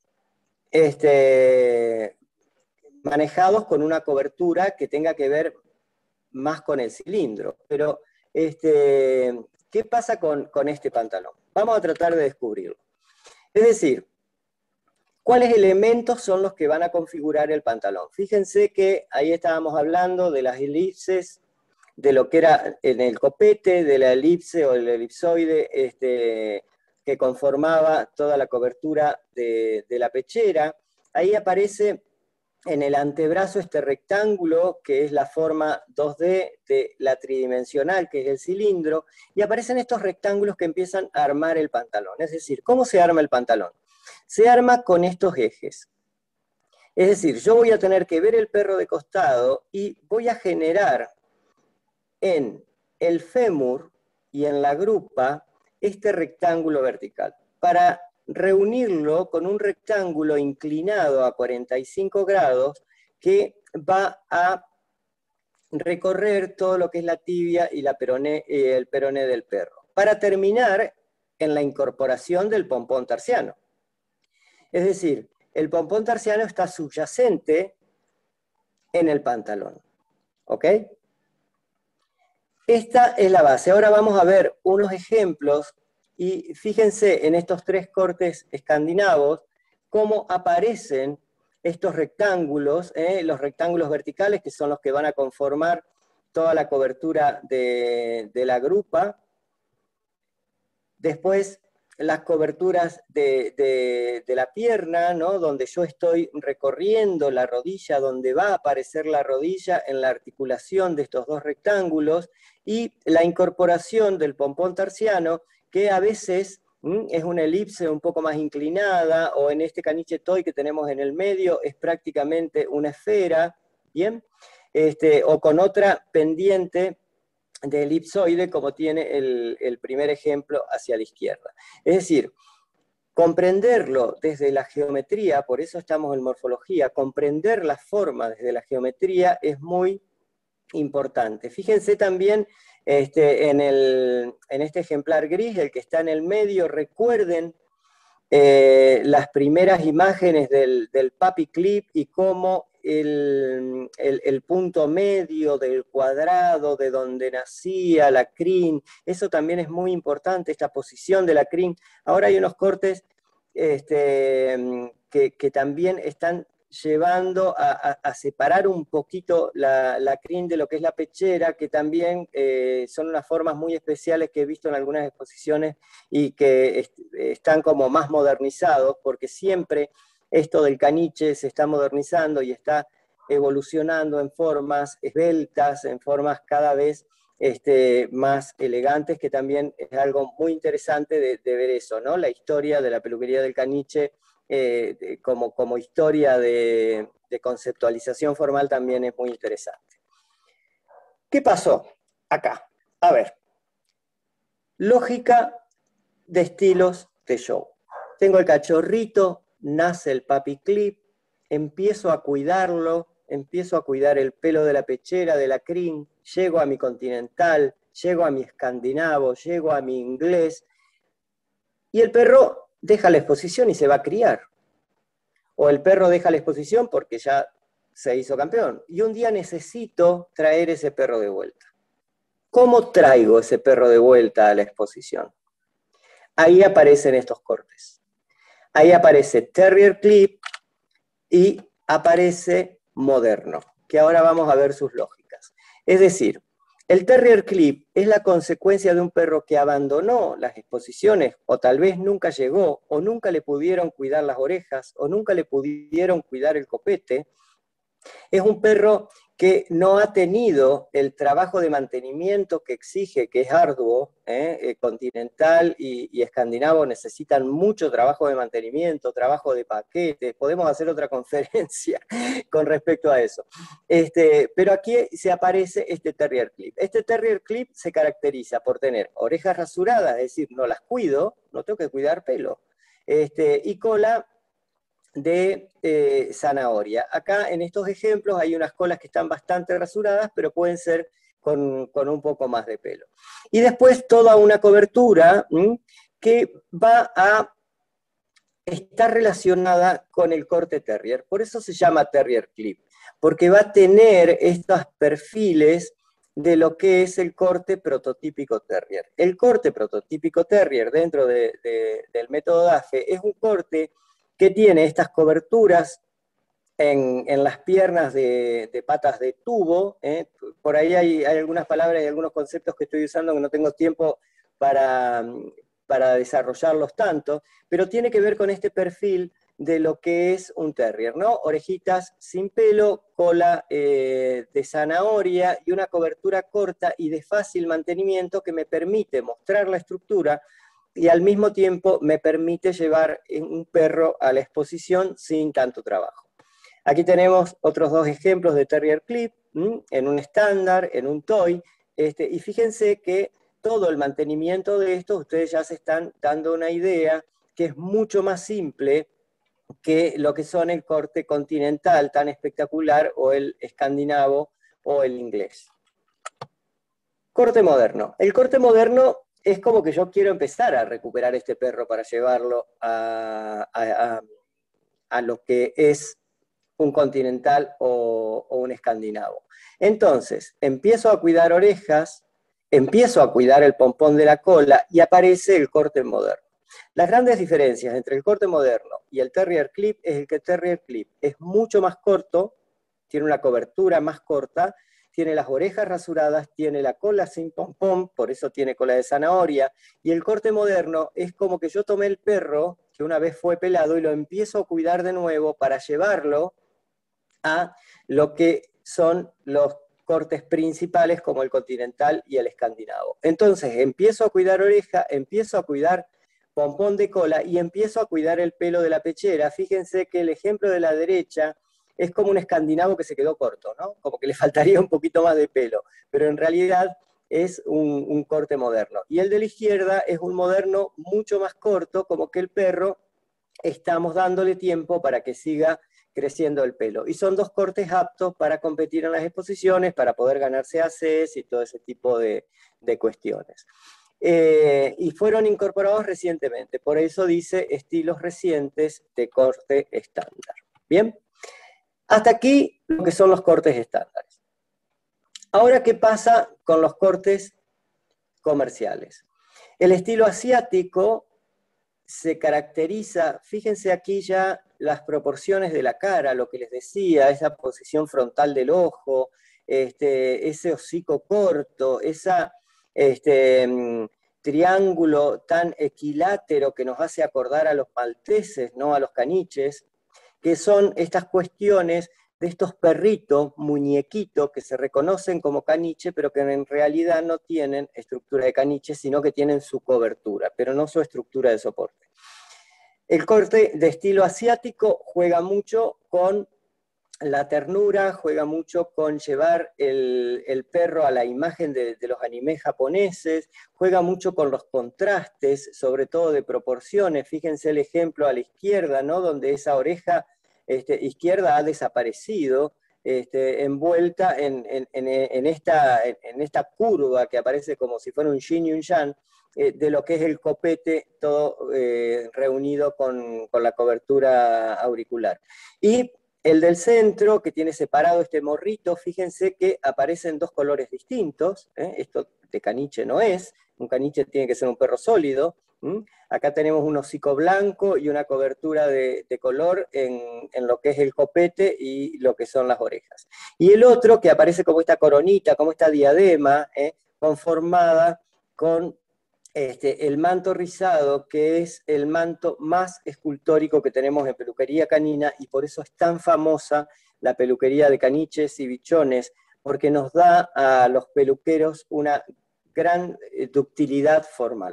manejados con una cobertura que tenga que ver más con el cilindro. Pero, ¿qué pasa con este pantalón? Vamos a tratar de descubrirlo. Es decir, ¿cuáles elementos son los que van a configurar el pantalón? Fíjense que ahí estábamos hablando de las elipses, de lo que era en el copete, de la elipse o el elipsoide que conformaba toda la cobertura de la pechera. Ahí aparece en el antebrazo este rectángulo, que es la forma 2D de la tridimensional, que es el cilindro, y aparecen estos rectángulos que empiezan a armar el pantalón. Es decir, ¿cómo se arma el pantalón? Se arma con estos ejes. Es decir, yo voy a tener que ver el perro de costado y voy a generar en el fémur y en la grupa este rectángulo vertical. Para reunirlo con un rectángulo inclinado a 45 grados que va a recorrer todo lo que es la tibia y el peroné del perro, para terminar en la incorporación del pompón tarsiano. Es decir, el pompón tarsiano está subyacente en el pantalón. ¿Ok? Esta es la base. Ahora vamos a ver unos ejemplos y fíjense en estos 3 cortes escandinavos cómo aparecen estos rectángulos, los rectángulos verticales que son los que van a conformar toda la cobertura de la grupa. Después las coberturas de la pierna, ¿no? Donde yo estoy recorriendo la rodilla, donde va a aparecer la rodilla en la articulación de estos 2 rectángulos, y la incorporación del pompón tarsiano, que a veces es una elipse un poco más inclinada, o en este caniche toy que tenemos en el medio, es prácticamente una esfera, ¿bien? O con otra pendiente de elipsoide, como tiene el primer ejemplo hacia la izquierda. Es decir, comprenderlo desde la geometría, por eso estamos en morfología, comprender la forma desde la geometría es muy importante. Fíjense también en este ejemplar gris, el que está en el medio, recuerden las primeras imágenes del pappiclip y cómo el punto medio del cuadrado de donde nacía la crin, eso también es muy importante, esta posición de la crin. Ahora hay unos cortes que también están llevando a separar un poquito la crin de lo que es la pechera, que también son unas formas muy especiales que he visto en algunas exposiciones y que están como más modernizados, porque siempre esto del caniche se está modernizando y está evolucionando en formas esbeltas, en formas cada vez más elegantes, que también es algo muy interesante de ver eso, ¿no? La historia de la peluquería del caniche como historia de conceptualización formal también es muy interesante. ¿Qué pasó acá? A ver, lógica de estilos de show. Tengo el cachorrito, nace el pappiclip, empiezo a cuidarlo, empiezo a cuidar el pelo de la pechera, de la crin, llego a mi continental, llego a mi escandinavo, llego a mi inglés, y el perro deja la exposición y se va a criar. O el perro deja la exposición porque ya se hizo campeón. Y un día necesito traer ese perro de vuelta. ¿Cómo traigo ese perro de vuelta a la exposición? Ahí aparecen estos cortes. Ahí aparece Terrier Clip y aparece Moderno, que ahora vamos a ver sus lógicas. Es decir, el Terrier Clip es la consecuencia de un perro que abandonó las exposiciones, o tal vez nunca llegó, o nunca le pudieron cuidar las orejas, o nunca le pudieron cuidar el copete. Es un perro que no ha tenido el trabajo de mantenimiento que exige, que es arduo. Continental y escandinavo necesitan mucho trabajo de mantenimiento, trabajo de paquete. Podemos hacer otra conferencia con respecto a eso. Pero aquí se aparece este Terrier Clip. Este Terrier Clip se caracteriza por tener orejas rasuradas, es decir, no las cuido, no tengo que cuidar pelo, y cola de zanahoria. Acá en estos ejemplos hay unas colas que están bastante rasuradas, pero pueden ser con un poco más de pelo. Y después toda una cobertura que va a estar relacionada con el corte terrier. Por eso se llama Terrier Clip, porque va a tener estos perfiles de lo que es el corte prototípico terrier. El corte prototípico terrier dentro del método DAFFE es un corte que tiene estas coberturas en las piernas de patas de tubo. Por ahí hay algunas palabras y algunos conceptos que estoy usando que no tengo tiempo para desarrollarlos tanto, pero tiene que ver con este perfil de lo que es un terrier, ¿no? Orejitas sin pelo, cola de zanahoria y una cobertura corta y de fácil mantenimiento que me permite mostrar la estructura y al mismo tiempo me permite llevar un perro a la exposición sin tanto trabajo. Aquí tenemos otros dos ejemplos de Terrier Clip, en un estándar, en un toy, y fíjense que todo el mantenimiento de esto, ustedes ya se están dando una idea que es mucho más simple que lo que son el corte continental tan espectacular o el escandinavo o el inglés. Corte moderno. El corte moderno es como que yo quiero empezar a recuperar este perro para llevarlo a lo que es un continental o un escandinavo. Entonces, empiezo a cuidar orejas, empiezo a cuidar el pompón de la cola y aparece el corte moderno. Las grandes diferencias entre el corte moderno y el Terrier Clip es el que el Terrier Clip es mucho más corto, tiene una cobertura más corta, tiene las orejas rasuradas, tiene la cola sin pompón, por eso tiene cola de zanahoria, y el corte moderno es como que yo tomé el perro, que una vez fue pelado, y lo empiezo a cuidar de nuevo para llevarlo a lo que son los cortes principales como el continental y el escandinavo. Entonces empiezo a cuidar oreja, empiezo a cuidar pompón de cola y empiezo a cuidar el pelo de la pechera. Fíjense que el ejemplo de la derecha es como un escandinavo que se quedó corto, ¿no? Como que le faltaría un poquito más de pelo, pero en realidad es un corte moderno. Y el de la izquierda es un moderno mucho más corto, como que el perro estamos dándole tiempo para que siga creciendo el pelo. Y son dos cortes aptos para competir en las exposiciones, para poder ganarse ACs y todo ese tipo de cuestiones. Y fueron incorporados recientemente, por eso dice estilos recientes de corte estándar. Bien, hasta aquí lo que son los cortes estándares. Ahora, ¿qué pasa con los cortes comerciales? El estilo asiático se caracteriza, fíjense aquí ya las proporciones de la cara, lo que les decía, esa posición frontal del ojo, ese hocico corto, esa triángulo tan equilátero que nos hace acordar a los malteses, no a los caniches, que son estas cuestiones de estos perritos, muñequitos, que se reconocen como caniche, pero que en realidad no tienen estructura de caniche, sino que tienen su cobertura, pero no su estructura de soporte. El corte de estilo asiático juega mucho con la ternura, juega mucho con llevar el perro a la imagen de los animes japoneses, juega mucho con los contrastes, sobre todo de proporciones. Fíjense el ejemplo a la izquierda, ¿no? Donde esa oreja izquierda ha desaparecido, envuelta en esta curva que aparece como si fuera un yin y un yang, de lo que es el copete, todo reunido con la cobertura auricular. Y el del centro, que tiene separado este morrito, fíjense que aparecen dos colores distintos, esto de caniche no es, un caniche tiene que ser un perro sólido. Acá tenemos un hocico blanco y una cobertura de color en lo que es el copete y lo que son las orejas. Y el otro que aparece como esta coronita, como esta diadema, conformada con el manto rizado, que es el manto más escultórico que tenemos en peluquería canina, y por eso es tan famosa la peluquería de caniches y bichones, porque nos da a los peluqueros una gran ductilidad formal.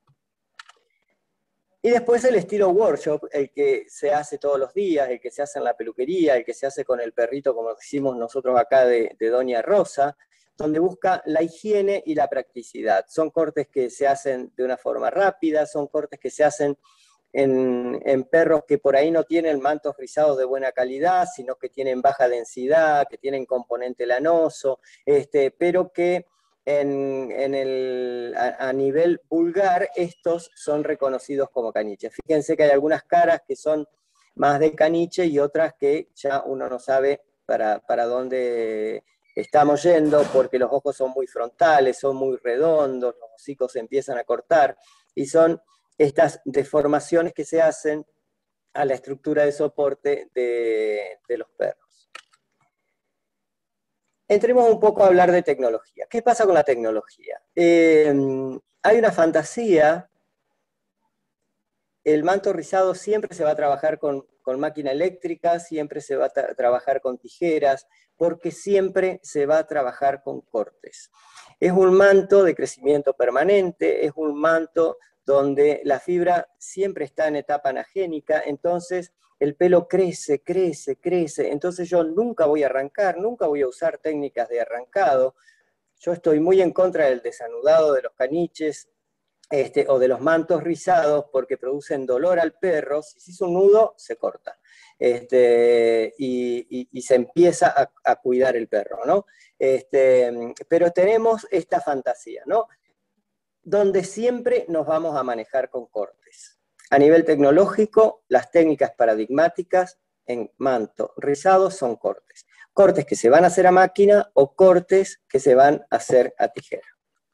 Y después el estilo workshop, el que se hace todos los días, el que se hace en la peluquería, el que se hace con el perrito, como decimos nosotros acá de Doña Rosa, donde busca la higiene y la practicidad. Son cortes que se hacen de una forma rápida, son cortes que se hacen en perros que por ahí no tienen mantos rizados de buena calidad, sino que tienen baja densidad, que tienen componente lanoso, pero que a nivel vulgar estos son reconocidos como caniches. Fíjense que hay algunas caras que son más de caniche y otras que ya uno no sabe para dónde estamos yendo, porque los ojos son muy frontales, son muy redondos, los hocicos se empiezan a cortar, y son estas deformaciones que se hacen a la estructura de soporte de los perros. Entremos un poco a hablar de tecnología. ¿Qué pasa con la tecnología? Hay una fantasía el manto rizado siempre se va a trabajar con máquina eléctrica, siempre se va a trabajar con tijeras, porque siempre se va a trabajar con cortes. Es un manto de crecimiento permanente, es un manto donde la fibra siempre está en etapa anagénica, entonces el pelo crece, crece, crece, entonces yo nunca voy a arrancar, nunca voy a usar técnicas de arrancado. Yo estoy muy en contra del desanudado de los caniches, o de los mantos rizados, porque producen dolor al perro. Si se hizo un nudo, se corta. Y se empieza a cuidar el perro, ¿no? Pero tenemos esta fantasía, ¿no? Donde siempre nos vamos a manejar con cortes. A nivel tecnológico, las técnicas paradigmáticas en manto rizado son cortes. Cortes que se van a hacer a máquina o cortes que se van a hacer a tijera.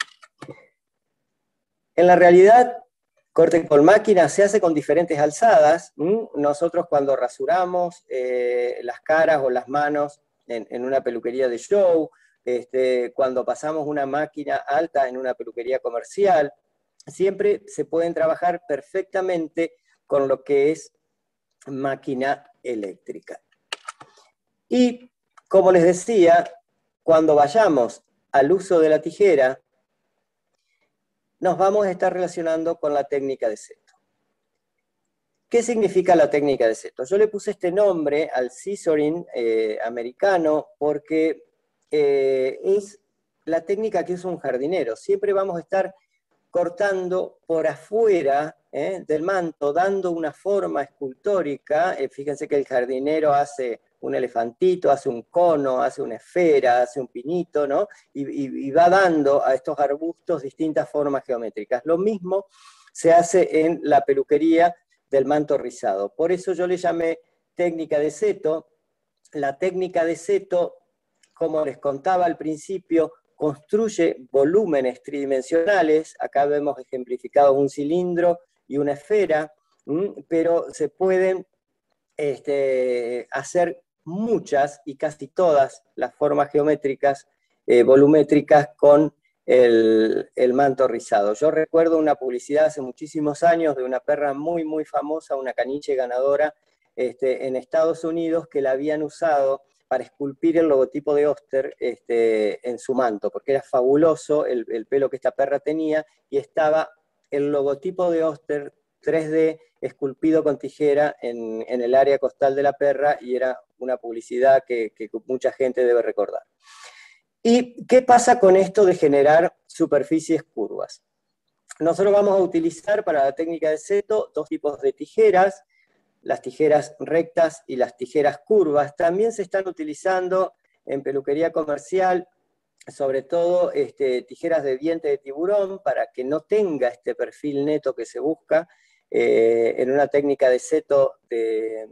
En la realidad, corte con máquina se hace con diferentes alzadas. Nosotros cuando rasuramos las caras o las manos en una peluquería de show, cuando pasamos una máquina alta en una peluquería comercial, siempre se pueden trabajar perfectamente con lo que es máquina eléctrica. Y, como les decía, cuando vayamos al uso de la tijera, nos vamos a estar relacionando con la técnica de seto. ¿Qué significa la técnica de seto? Yo le puse este nombre al scissoring americano porque es la técnica que usa un jardinero. Siempre vamos a estar cortando por afuera del manto, dando una forma escultórica. Fíjense que el jardinero hace un elefantito, hace un cono, hace una esfera, hace un pinito, ¿no? Y va dando a estos arbustos distintas formas geométricas. Lo mismo se hace en la peluquería del manto rizado. Por eso yo le llamé técnica de seto. La técnica de seto, como les contaba al principio, construye volúmenes tridimensionales. Acá vemos ejemplificado un cilindro y una esfera, pero se pueden hacer muchas y casi todas las formas geométricas, volumétricas con el manto rizado. Yo recuerdo una publicidad hace muchísimos años de una perra muy, muy famosa, una caniche ganadora en Estados Unidos, que la habían usado para esculpir el logotipo de Oster en su manto, porque era fabuloso el pelo que esta perra tenía, y estaba el logotipo de Oster 3D esculpido con tijera en el área costal de la perra, y era una publicidad que mucha gente debe recordar. ¿Y qué pasa con esto de generar superficies curvas? Nosotros vamos a utilizar para la técnica de seto dos tipos de tijeras, las tijeras rectas y las tijeras curvas. También se están utilizando en peluquería comercial, sobre todo tijeras de diente de tiburón, para que no tenga este perfil neto que se busca en una técnica de seto de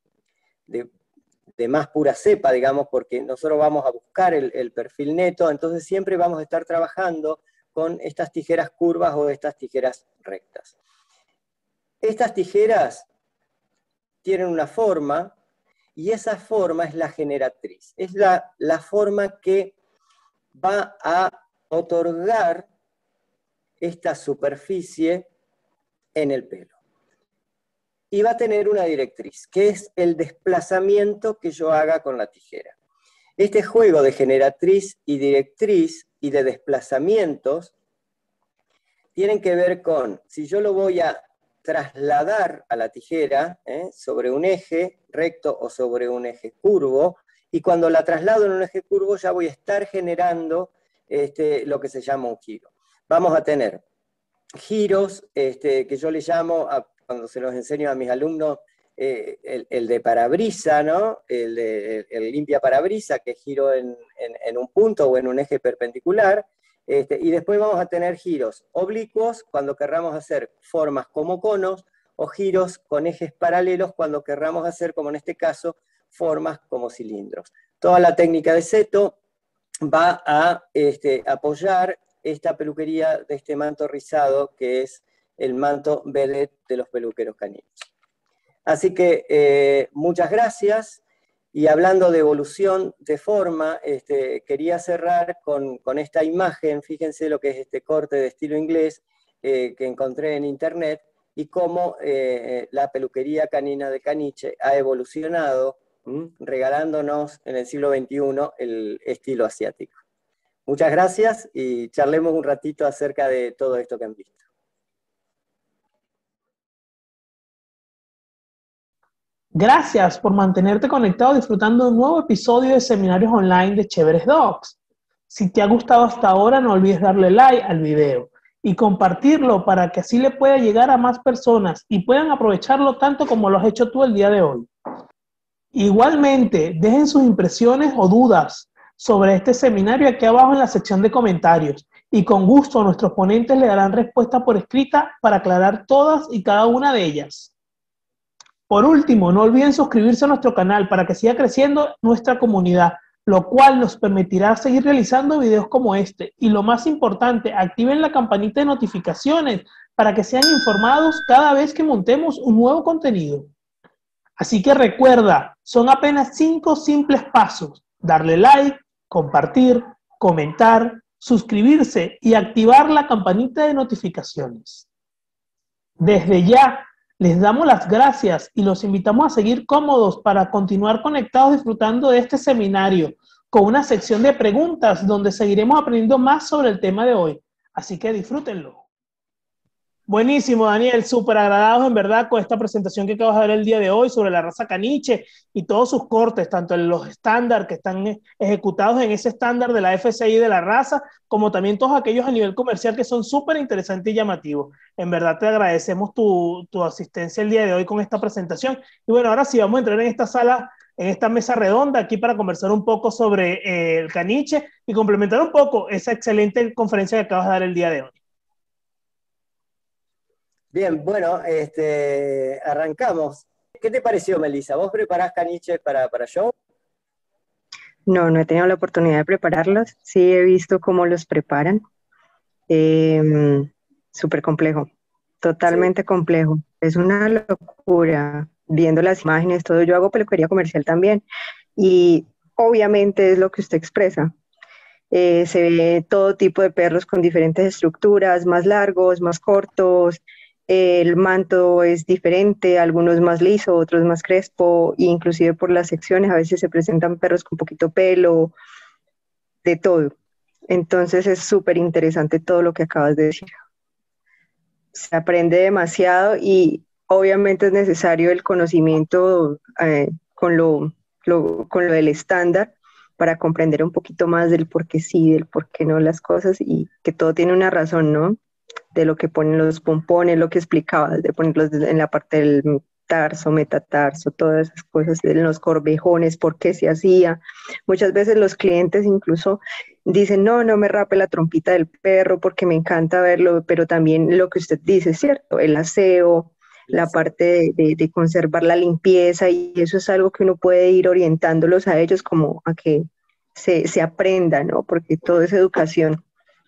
más pura cepa, digamos, porque nosotros vamos a buscar el perfil neto. Entonces siempre vamos a estar trabajando con estas tijeras curvas o estas tijeras rectas. Estas tijeras tienen una forma, y esa forma es la generatriz. Es la forma que va a otorgar esta superficie en el pelo. Y va a tener una directriz, que es el desplazamiento que yo haga con la tijera. Este juego de generatriz y directriz y de desplazamientos tienen que ver con, si yo lo voy a trasladar a la tijera sobre un eje recto o sobre un eje curvo, y cuando la traslado en un eje curvo ya voy a estar generando lo que se llama un giro. Vamos a tener giros que yo le llamo, cuando se los enseño a mis alumnos, el de parabrisa, ¿no? El limpia parabrisa, que giro en un punto o en un eje perpendicular. Y después vamos a tener giros oblicuos cuando querramos hacer formas como conos, o giros con ejes paralelos cuando querramos hacer, como en este caso, formas como cilindros. Toda la técnica de seto va a apoyar esta peluquería de este manto rizado, que es el manto vedette de los peluqueros caninos. Así que muchas gracias. Y hablando de evolución de forma, quería cerrar con esta imagen. Fíjense lo que es este corte de estilo inglés que encontré en internet, y cómo la peluquería canina de Caniche ha evolucionado, regalándonos en el siglo XXI el estilo asiático. Muchas gracias y charlemos un ratito acerca de todo esto que han visto. Gracias por mantenerte conectado disfrutando de un nuevo episodio de Seminarios Online de Chéveres Dogs. Si te ha gustado hasta ahora, no olvides darle like al video y compartirlo para que así le pueda llegar a más personas y puedan aprovecharlo tanto como lo has hecho tú el día de hoy. Igualmente, dejen sus impresiones o dudas sobre este seminario aquí abajo en la sección de comentarios y con gusto nuestros ponentes le darán respuesta por escrita para aclarar todas y cada una de ellas. Por último, no olviden suscribirse a nuestro canal para que siga creciendo nuestra comunidad, lo cual nos permitirá seguir realizando videos como este. Y lo más importante, activen la campanita de notificaciones para que sean informados cada vez que montemos un nuevo contenido. Así que recuerda, son apenas 5 simples pasos: darle like, compartir, comentar, suscribirse y activar la campanita de notificaciones. Desde ya, les damos las gracias y los invitamos a seguir cómodos para continuar conectados disfrutando de este seminario con una sección de preguntas donde seguiremos aprendiendo más sobre el tema de hoy. Así que disfrútenlo. Buenísimo, Daniel, súper agradados en verdad con esta presentación que acabas de ver el día de hoy sobre la raza caniche y todos sus cortes, tanto en los estándares que están ejecutados en ese estándar de la FCI de la raza, como también todos aquellos a nivel comercial que son súper interesantes y llamativos. En verdad te agradecemos tu asistencia el día de hoy con esta presentación. Y bueno, ahora sí vamos a entrar en esta sala, en esta mesa redonda aquí para conversar un poco sobre el caniche y complementar un poco esa excelente conferencia que acabas de dar el día de hoy. Bien, bueno, arrancamos. ¿Qué te pareció, Melissa? ¿Vos preparás caniches para show? No, no he tenido la oportunidad de prepararlos. Sí he visto cómo los preparan. Súper complejo, totalmente complejo. Es una locura viendo las imágenes, todo. Yo hago peluquería comercial también y obviamente es lo que usted expresa. Se ve todo tipo de perros con diferentes estructuras, más largos, más cortos. El manto es diferente, algunos más liso, otros más crespo, e inclusive por las secciones a veces se presentan perros con poquito pelo, de todo. Entonces es súper interesante todo lo que acabas de decir. Se aprende demasiado y obviamente es necesario el conocimiento con lo del estándar para comprender un poquito más del por qué sí, del por qué no las cosas y que todo tiene una razón, ¿no? De lo que ponen los pompones, lo que explicabas, de ponerlos en la parte del tarso, metatarso, todas esas cosas, de los corvejones, por qué se hacía. Muchas veces los clientes incluso dicen, no, no me rape la trompita del perro porque me encanta verlo, pero también lo que usted dice, ¿cierto? El aseo, la parte de conservar la limpieza, y eso es algo que uno puede ir orientándolos a ellos como a que se aprenda, ¿no? Porque todo es educación.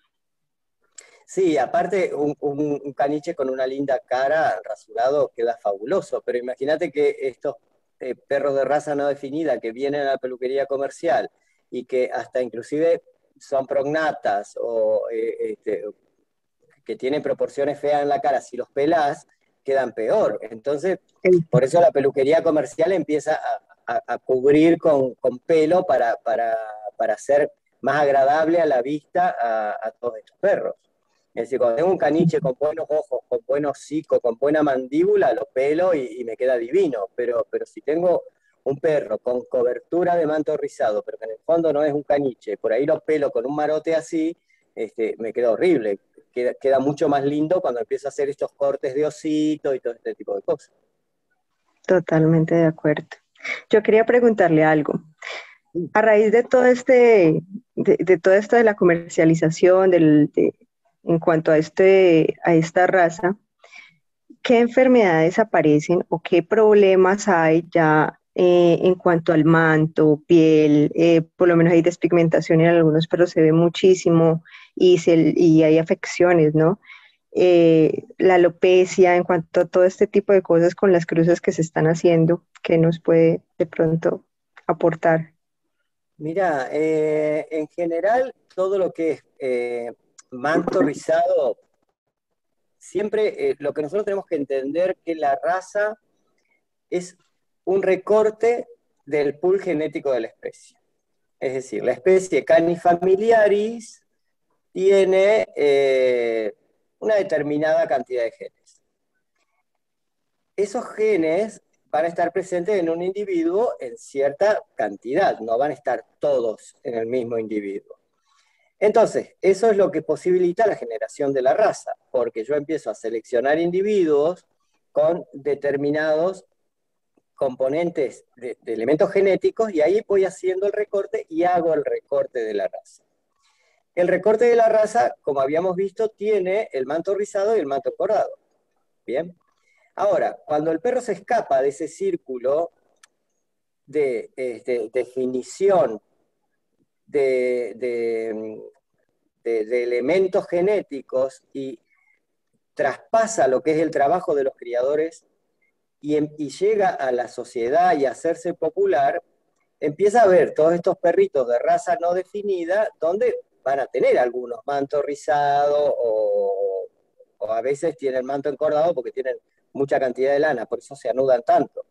Sí, aparte un caniche con una linda cara, rasurado, queda fabuloso, pero imagínate que estos perros de raza no definida que vienen a la peluquería comercial y que hasta inclusive son prognatas o que tienen proporciones feas en la cara, si los pelás, quedan peor. Entonces, por eso la peluquería comercial empieza a cubrir con pelo para hacer más agradable a la vista a todos estos perros. Es decir, cuando tengo un caniche con buenos ojos, con buen hocico, con buena mandíbula, lo pelo y me queda divino. Pero si tengo un perro con cobertura de manto rizado, pero que en el fondo no es un caniche, por ahí lo pelo con un marote así, me queda horrible. Queda mucho más lindo cuando empiezo a hacer estos cortes de osito y todo este tipo de cosas. Totalmente de acuerdo. Yo quería preguntarle algo. A raíz de todo de todo esto de la comercialización, en cuanto a esta raza, ¿qué enfermedades aparecen o qué problemas hay ya en cuanto al manto, piel? Por lo menos hay despigmentación en algunos, pero se ve muchísimo y hay afecciones, ¿no? La alopecia, en cuanto a todo este tipo de cosas con las cruces que se están haciendo, ¿qué nos puede de pronto aportar? Mira, en general, todo lo que es manto rizado siempre lo que nosotros tenemos que entender que la raza es un recorte del pool genético de la especie. Es decir, la especie Canis familiaris tiene una determinada cantidad de genes. Esos genes van a estar presentes en un individuo en cierta cantidad, no van a estar todos en el mismo individuo. Entonces, eso es lo que posibilita la generación de la raza, porque yo empiezo a seleccionar individuos con determinados componentes de elementos genéticos y ahí voy haciendo el recorte y hago el recorte de la raza. El recorte de la raza, como habíamos visto, tiene el manto rizado y el manto encordado. Bien. Ahora, cuando el perro se escapa de ese círculo de definición de elementos genéticos y traspasa lo que es el trabajo de los criadores y llega a la sociedad y a hacerse popular, empieza a ver todos estos perritos de raza no definida donde van a tener algunos mantos rizados o a veces tienen manto encordado porque tienen mucha cantidad de lana, por eso se anudan tanto.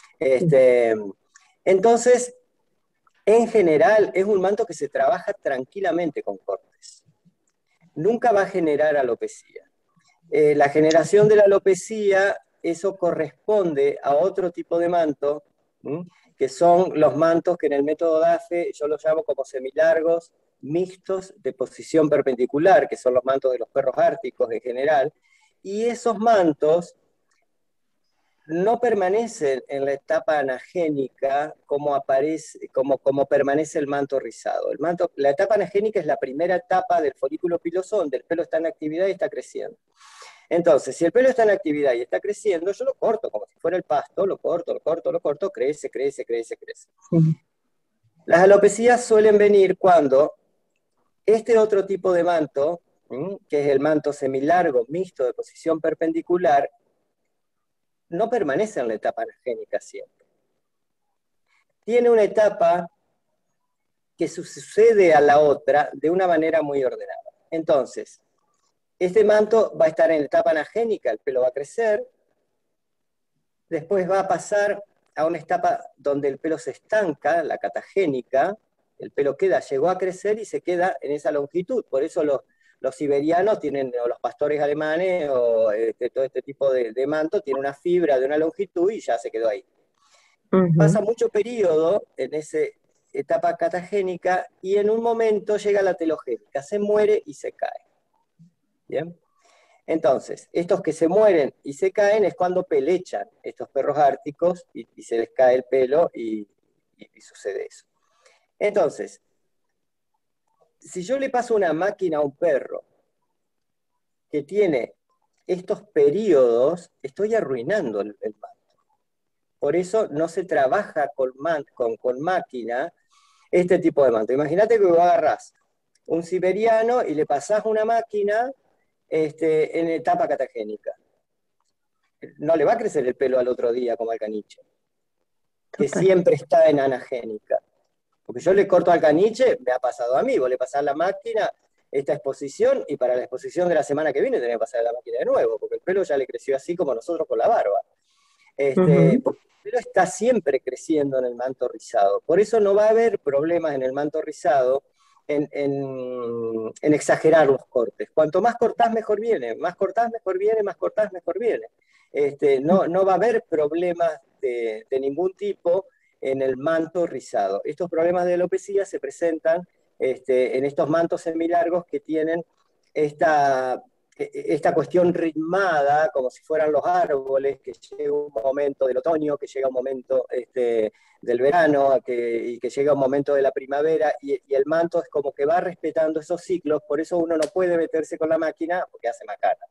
Entonces, en general, es un manto que se trabaja tranquilamente con cortes. Nunca va a generar alopecia. La generación de la alopecia, eso corresponde a otro tipo de manto, que son los mantos que en el método DAFE yo los llamo como semilargos, mixtos de posición perpendicular, que son los mantos de los perros árticos en general, y esos mantos no permanecen en la etapa anagénica como permanece el manto rizado. La etapa anagénica es la primera etapa del folículo piloso donde el pelo está en actividad y está creciendo. Entonces, si el pelo está en actividad y está creciendo, yo lo corto como si fuera el pasto, lo corto, crece. Las alopecias suelen venir cuando este otro tipo de manto, que es el manto semilargo mixto de posición perpendicular, no permanece en la etapa anagénica siempre. Tiene una etapa que sucede a la otra de una manera muy ordenada. Entonces, este manto va a estar en la etapa anagénica, el pelo va a crecer, después va a pasar a una etapa donde el pelo se estanca, la catagénica, el pelo llegó a crecer y se queda en esa longitud. Por eso los siberianos tienen, o los pastores alemanes, o todo este tipo de manto, tiene una fibra de una longitud y ya se quedó ahí. Pasa mucho periodo en esa etapa catagénica y en un momento llega la telogénica, se muere y se cae. ¿Bien? Entonces, estos que se mueren y se caen es cuando pelechan estos perros árticos y se les cae el pelo y sucede eso. Entonces, si yo le paso una máquina a un perro que tiene estos periodos, estoy arruinando el manto. Por eso no se trabaja con máquina este tipo de manto. Imagínate que vos agarrás un siberiano y le pasás una máquina en etapa catagénica. No le va a crecer el pelo al otro día como al caniche, que siempre está en anagénica. Porque yo le corto al caniche, me ha pasado a mí, vos le pasás la máquina, esta exposición, y para la exposición de la semana que viene tenés que pasar la máquina de nuevo, porque el pelo ya le creció así como nosotros con la barba. Porque el pelo está siempre creciendo en el manto rizado. Por eso no va a haber problemas en el manto rizado en exagerar los cortes. Cuanto más cortás, mejor viene. Más cortás, mejor viene. Más cortás, mejor viene. No va a haber problemas de ningún tipo en el manto rizado. Estos problemas de alopecia se presentan en estos mantos semilargos que tienen esta cuestión ritmada, como si fueran los árboles, que llega un momento del otoño, que llega un momento del verano, y que llega un momento de la primavera, y el manto es como que va respetando esos ciclos, por eso uno no puede meterse con la máquina, porque hace macana.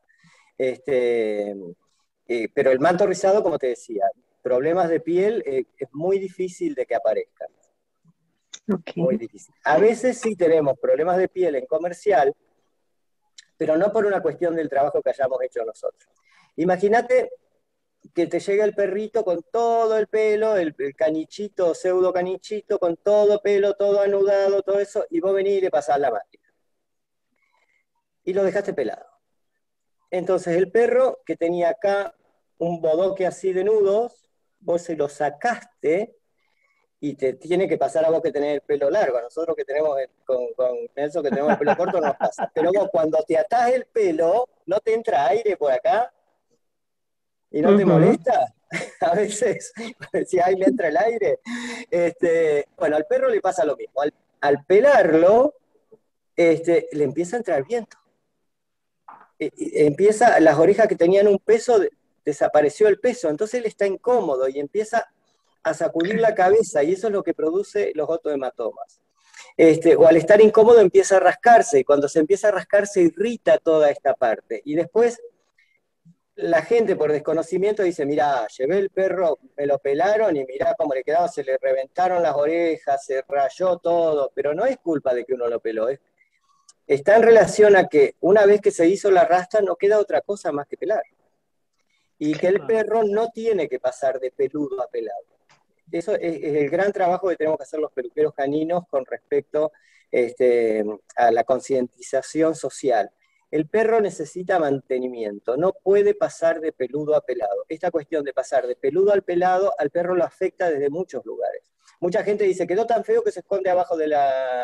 Pero el manto rizado, como te decía, problemas de piel es muy difícil de que aparezcan. Muy difícil. A veces sí tenemos problemas de piel en comercial, pero no por una cuestión del trabajo que hayamos hecho nosotros. Imagínate que te llega el perrito con todo el pelo, el canichito, pseudo canichito, con todo pelo, todo anudado, todo eso, y vos venís y le pasás la máquina. Y lo dejaste pelado. Entonces el perro que tenía acá un bodoque así de nudos, vos se lo sacaste y te tiene que pasar a vos que tenés el pelo largo. A nosotros que tenemos, con Nelson que tenemos el pelo corto no nos pasa. Pero vos cuando te atás el pelo, ¿no te entra aire por acá? ¿Y no te molesta? A veces, si ahí me entra el aire. Bueno, al perro le pasa lo mismo. Al pelarlo, le empieza a entrar viento. Empieza, las orejas que tenían un peso, desapareció el peso, entonces él está incómodo y empieza a sacudir la cabeza, y eso es lo que produce los otohematomas. O al estar incómodo empieza a rascarse, y cuando se empieza a rascar se irrita toda esta parte. Y después la gente por desconocimiento dice, mirá, llevé el perro, me lo pelaron y mirá cómo le quedaba, se le reventaron las orejas, se rayó todo, pero no es culpa de que uno lo peló, está en relación a que una vez que se hizo la rasta no queda otra cosa más que pelar. Y que el perro no tiene que pasar de peludo a pelado. Eso es el gran trabajo que tenemos que hacer los peluqueros caninos con respecto a la concientización social. El perro necesita mantenimiento, no puede pasar de peludo a pelado. Esta cuestión de pasar de peludo al pelado, al perro lo afecta desde muchos lugares. Mucha gente dice, quedó tan feo que se esconde abajo de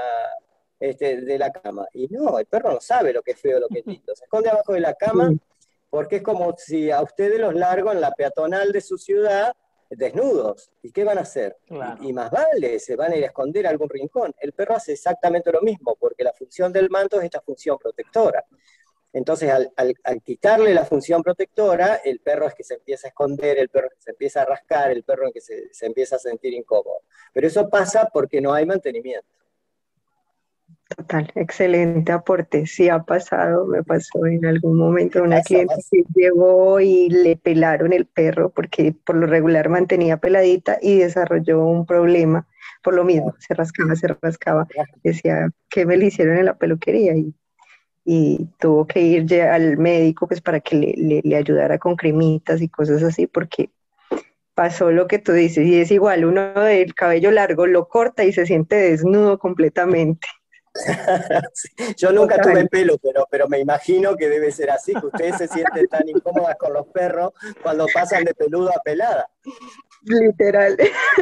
la cama. Y no, el perro no sabe lo que es feo o lo que es lindo. Se esconde abajo de la cama porque es como si a ustedes los largo en la peatonal de su ciudad, desnudos. ¿Y qué van a hacer? Claro. Y más vale, se van a ir a esconder a algún rincón. El perro hace exactamente lo mismo, porque la función del manto es esta función protectora. Entonces, al quitarle la función protectora, el perro es que se empieza a esconder, el perro es que se empieza a rascar, el perro es que se empieza a sentir incómodo. Pero eso pasa porque no hay mantenimiento. Total, excelente aporte. Sí ha pasado, me pasó en algún momento una cliente que llegó y le pelaron el perro porque por lo regular mantenía peladita y desarrolló un problema por lo mismo, se rascaba. Decía, ¿qué me le hicieron en la peluquería? Y tuvo que ir ya al médico pues para que le ayudara con cremitas y cosas así porque pasó lo que tú dices y es igual, uno del cabello largo lo corta y se siente desnudo completamente. Sí, yo nunca tuve pelo, pero me imagino que debe ser así, que ustedes se sienten tan incómodas con los perros cuando pasan de peludo a pelada. Literal.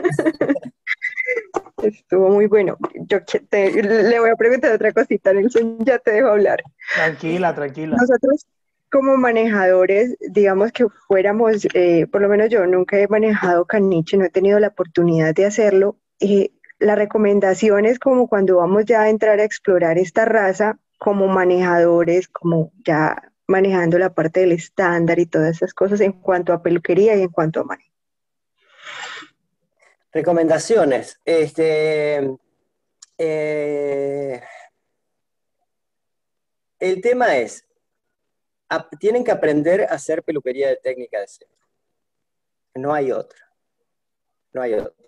Estuvo muy bueno. Le voy a preguntar otra cosita, Nelson, ya te dejo hablar. Tranquila. Nosotros como manejadores, digamos que fuéramos, por lo menos yo nunca he manejado caniche, no he tenido la oportunidad de hacerlo. La recomendación es como cuando vamos ya a entrar a explorar esta raza, como manejadores, como ya manejando la parte del estándar y todas esas cosas en cuanto a peluquería y en cuanto a manejo. Recomendaciones. El tema es, tienen que aprender a hacer peluquería de técnica de centro. No hay otra. No hay otra.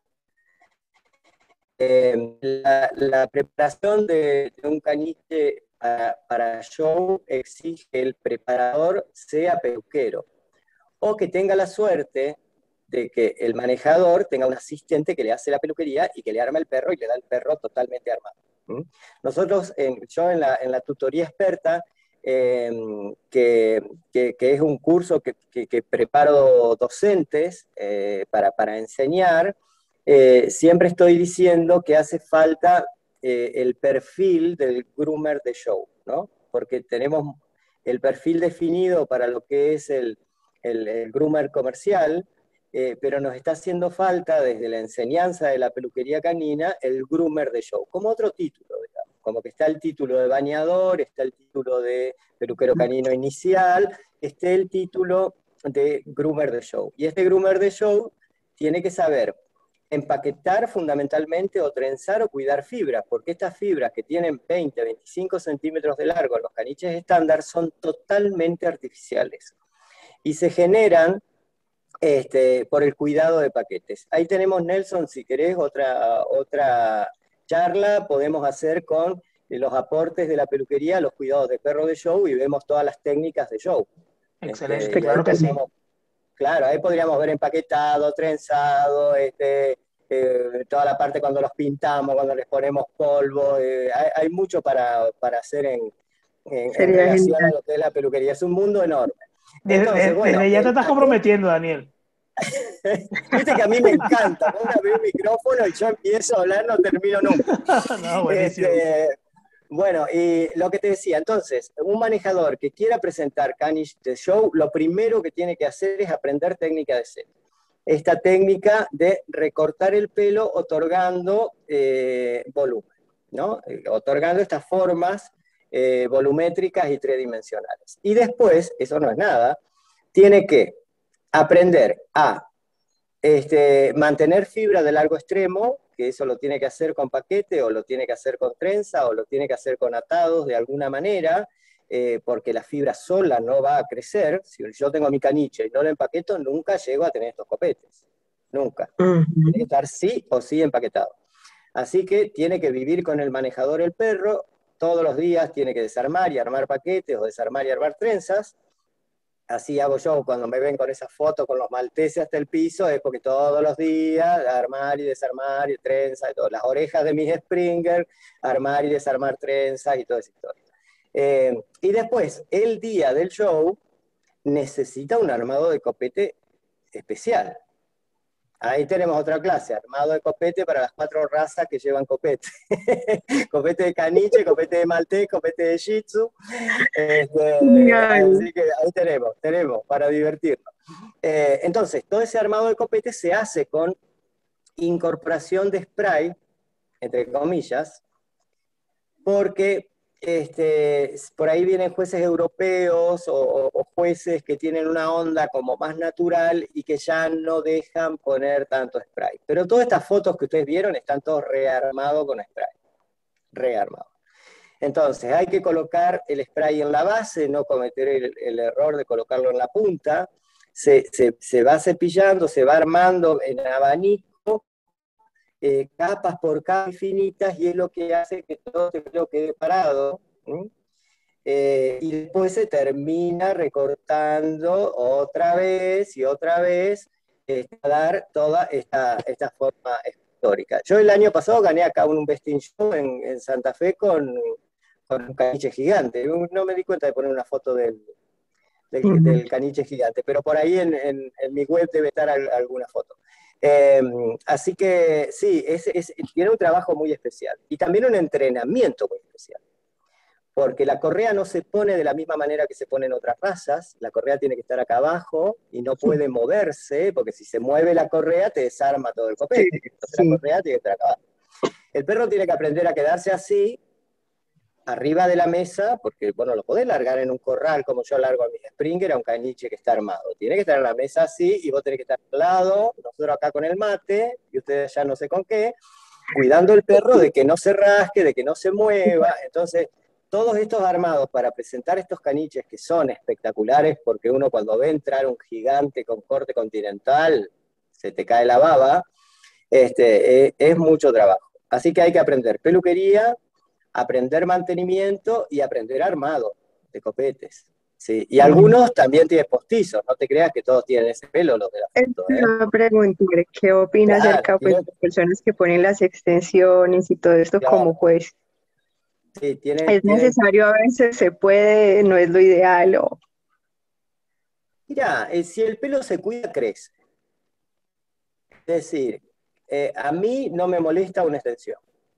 La preparación de un caniche para show exige que el preparador sea peluquero o que tenga la suerte de que el manejador tenga un asistente que le hace la peluquería y que le arma el perro y le da el perro totalmente armado. Nosotros, yo en la tutoría experta, que es un curso que preparo docentes para enseñar, siempre estoy diciendo que hace falta el perfil del groomer de show, ¿no? Porque tenemos el perfil definido para lo que es el groomer comercial, pero nos está haciendo falta desde la enseñanza de la peluquería canina el groomer de show, como otro título, digamos, como que está el título de bañador, está el título de peluquero canino inicial, está el título de groomer de show. Y este groomer de show tiene que saber empaquetar fundamentalmente o trenzar o cuidar fibras, porque estas fibras que tienen 20, 25 centímetros de largo en los caniches estándar son totalmente artificiales y se generan por el cuidado de paquetes. Ahí tenemos, Nelson, si querés otra charla, podemos hacer con los aportes de la peluquería, los cuidados de perro de show y vemos todas las técnicas de show. Excelente, claro que sí. Claro, ahí podríamos ver empaquetado, trenzado, toda la parte cuando los pintamos, cuando les ponemos polvo, hay mucho para hacer en Sería relación a genial. lo que es la peluquería. Es un mundo enorme. Desde, Entonces, bueno, desde ya te estás comprometiendo, Daniel. viste que a mí me encanta, vos abrís un micrófono y yo empiezo a hablar, no termino nunca. No, buenísimo. Bueno, y lo que te decía, entonces, un manejador que quiera presentar Caniche de Show, lo primero que tiene que hacer es aprender técnica de set. Esta técnica de recortar el pelo otorgando volumen, ¿no? Otorgando estas formas volumétricas y tridimensionales. Y después, eso no es nada, tiene que aprender a mantener fibra de largo extremo, que eso lo tiene que hacer con paquete, o lo tiene que hacer con trenza, o lo tiene que hacer con atados de alguna manera, porque la fibra sola no va a crecer. Si yo tengo mi caniche y no lo empaqueto, nunca llego a tener estos copetes. Nunca. Tiene que estar sí o sí empaquetado. Así que tiene que vivir con el manejador el perro, todos los días tiene que desarmar y armar paquetes, o desarmar y armar trenzas. Así hago yo cuando me ven con esa foto con los malteses hasta el piso, es porque todos los días armar y desarmar y trenza y todo. Las orejas de mis Springer, armar y desarmar trenzas y toda esa historia. Y después, el día del show, necesita un armado de copete especial. Ahí tenemos otra clase, armado de copete para las 4 razas que llevan copete. Copete de caniche, copete de maltés, copete de shih tzu. Genial. Así que ahí tenemos para divertirnos. Entonces, todo ese armado de copete se hace con incorporación de spray, entre comillas, porque por ahí vienen jueces europeos o jueces que tienen una onda como más natural y que ya no dejan poner tanto spray. Pero todas estas fotos que ustedes vieron están todos rearmados con spray. Rearmados. Entonces, hay que colocar el spray en la base, no cometer el error de colocarlo en la punta. Se va cepillando, se va armando en abanico, capas por capas infinitas, y es lo que hace que todo el pelo quede parado. Y después se termina recortando otra vez y otra vez, a dar toda esta forma histórica. Yo el año pasado gané acá un Besting Show en Santa Fe con un caniche gigante. No me di cuenta de poner una foto del caniche gigante, pero por ahí en mi web debe estar alguna foto. Así que sí, tiene un trabajo muy especial y también un entrenamiento muy especial, porque la correa no se pone de la misma manera que se pone en otras razas. La correa tiene que estar acá abajo y no puede moverse, porque si se mueve la correa te desarma todo el copete. Entonces la correa tiene que estar acá abajo. El perro tiene que aprender a quedarse así, arriba de la mesa, porque bueno, lo podés largar en un corral como yo largo a mis Springer, a un caniche que está armado. Tiene que estar en la mesa así y vos tenés que estar al lado, nosotros acá con el mate, y ustedes ya no sé con qué, cuidando el perro de que no se rasque, de que no se mueva. Entonces, todos estos armados para presentar estos caniches que son espectaculares, porque uno cuando ve entrar un gigante con corte continental, se te cae la baba, es mucho trabajo. Así que hay que aprender peluquería, aprender mantenimiento y aprender armado de copetes. Sí. Y algunos también tienen postizos, no te creas que todos tienen ese pelo los de la foto. Te iba a preguntar, ¿qué opina Claro, acerca pues, de las personas que ponen las extensiones y todo esto claro. como juez? Sí, ¿Es necesario a veces? ¿Se puede? ¿No es lo ideal? Mira, si el pelo se cuida, crece. Es decir, a mí no me molesta una extensión.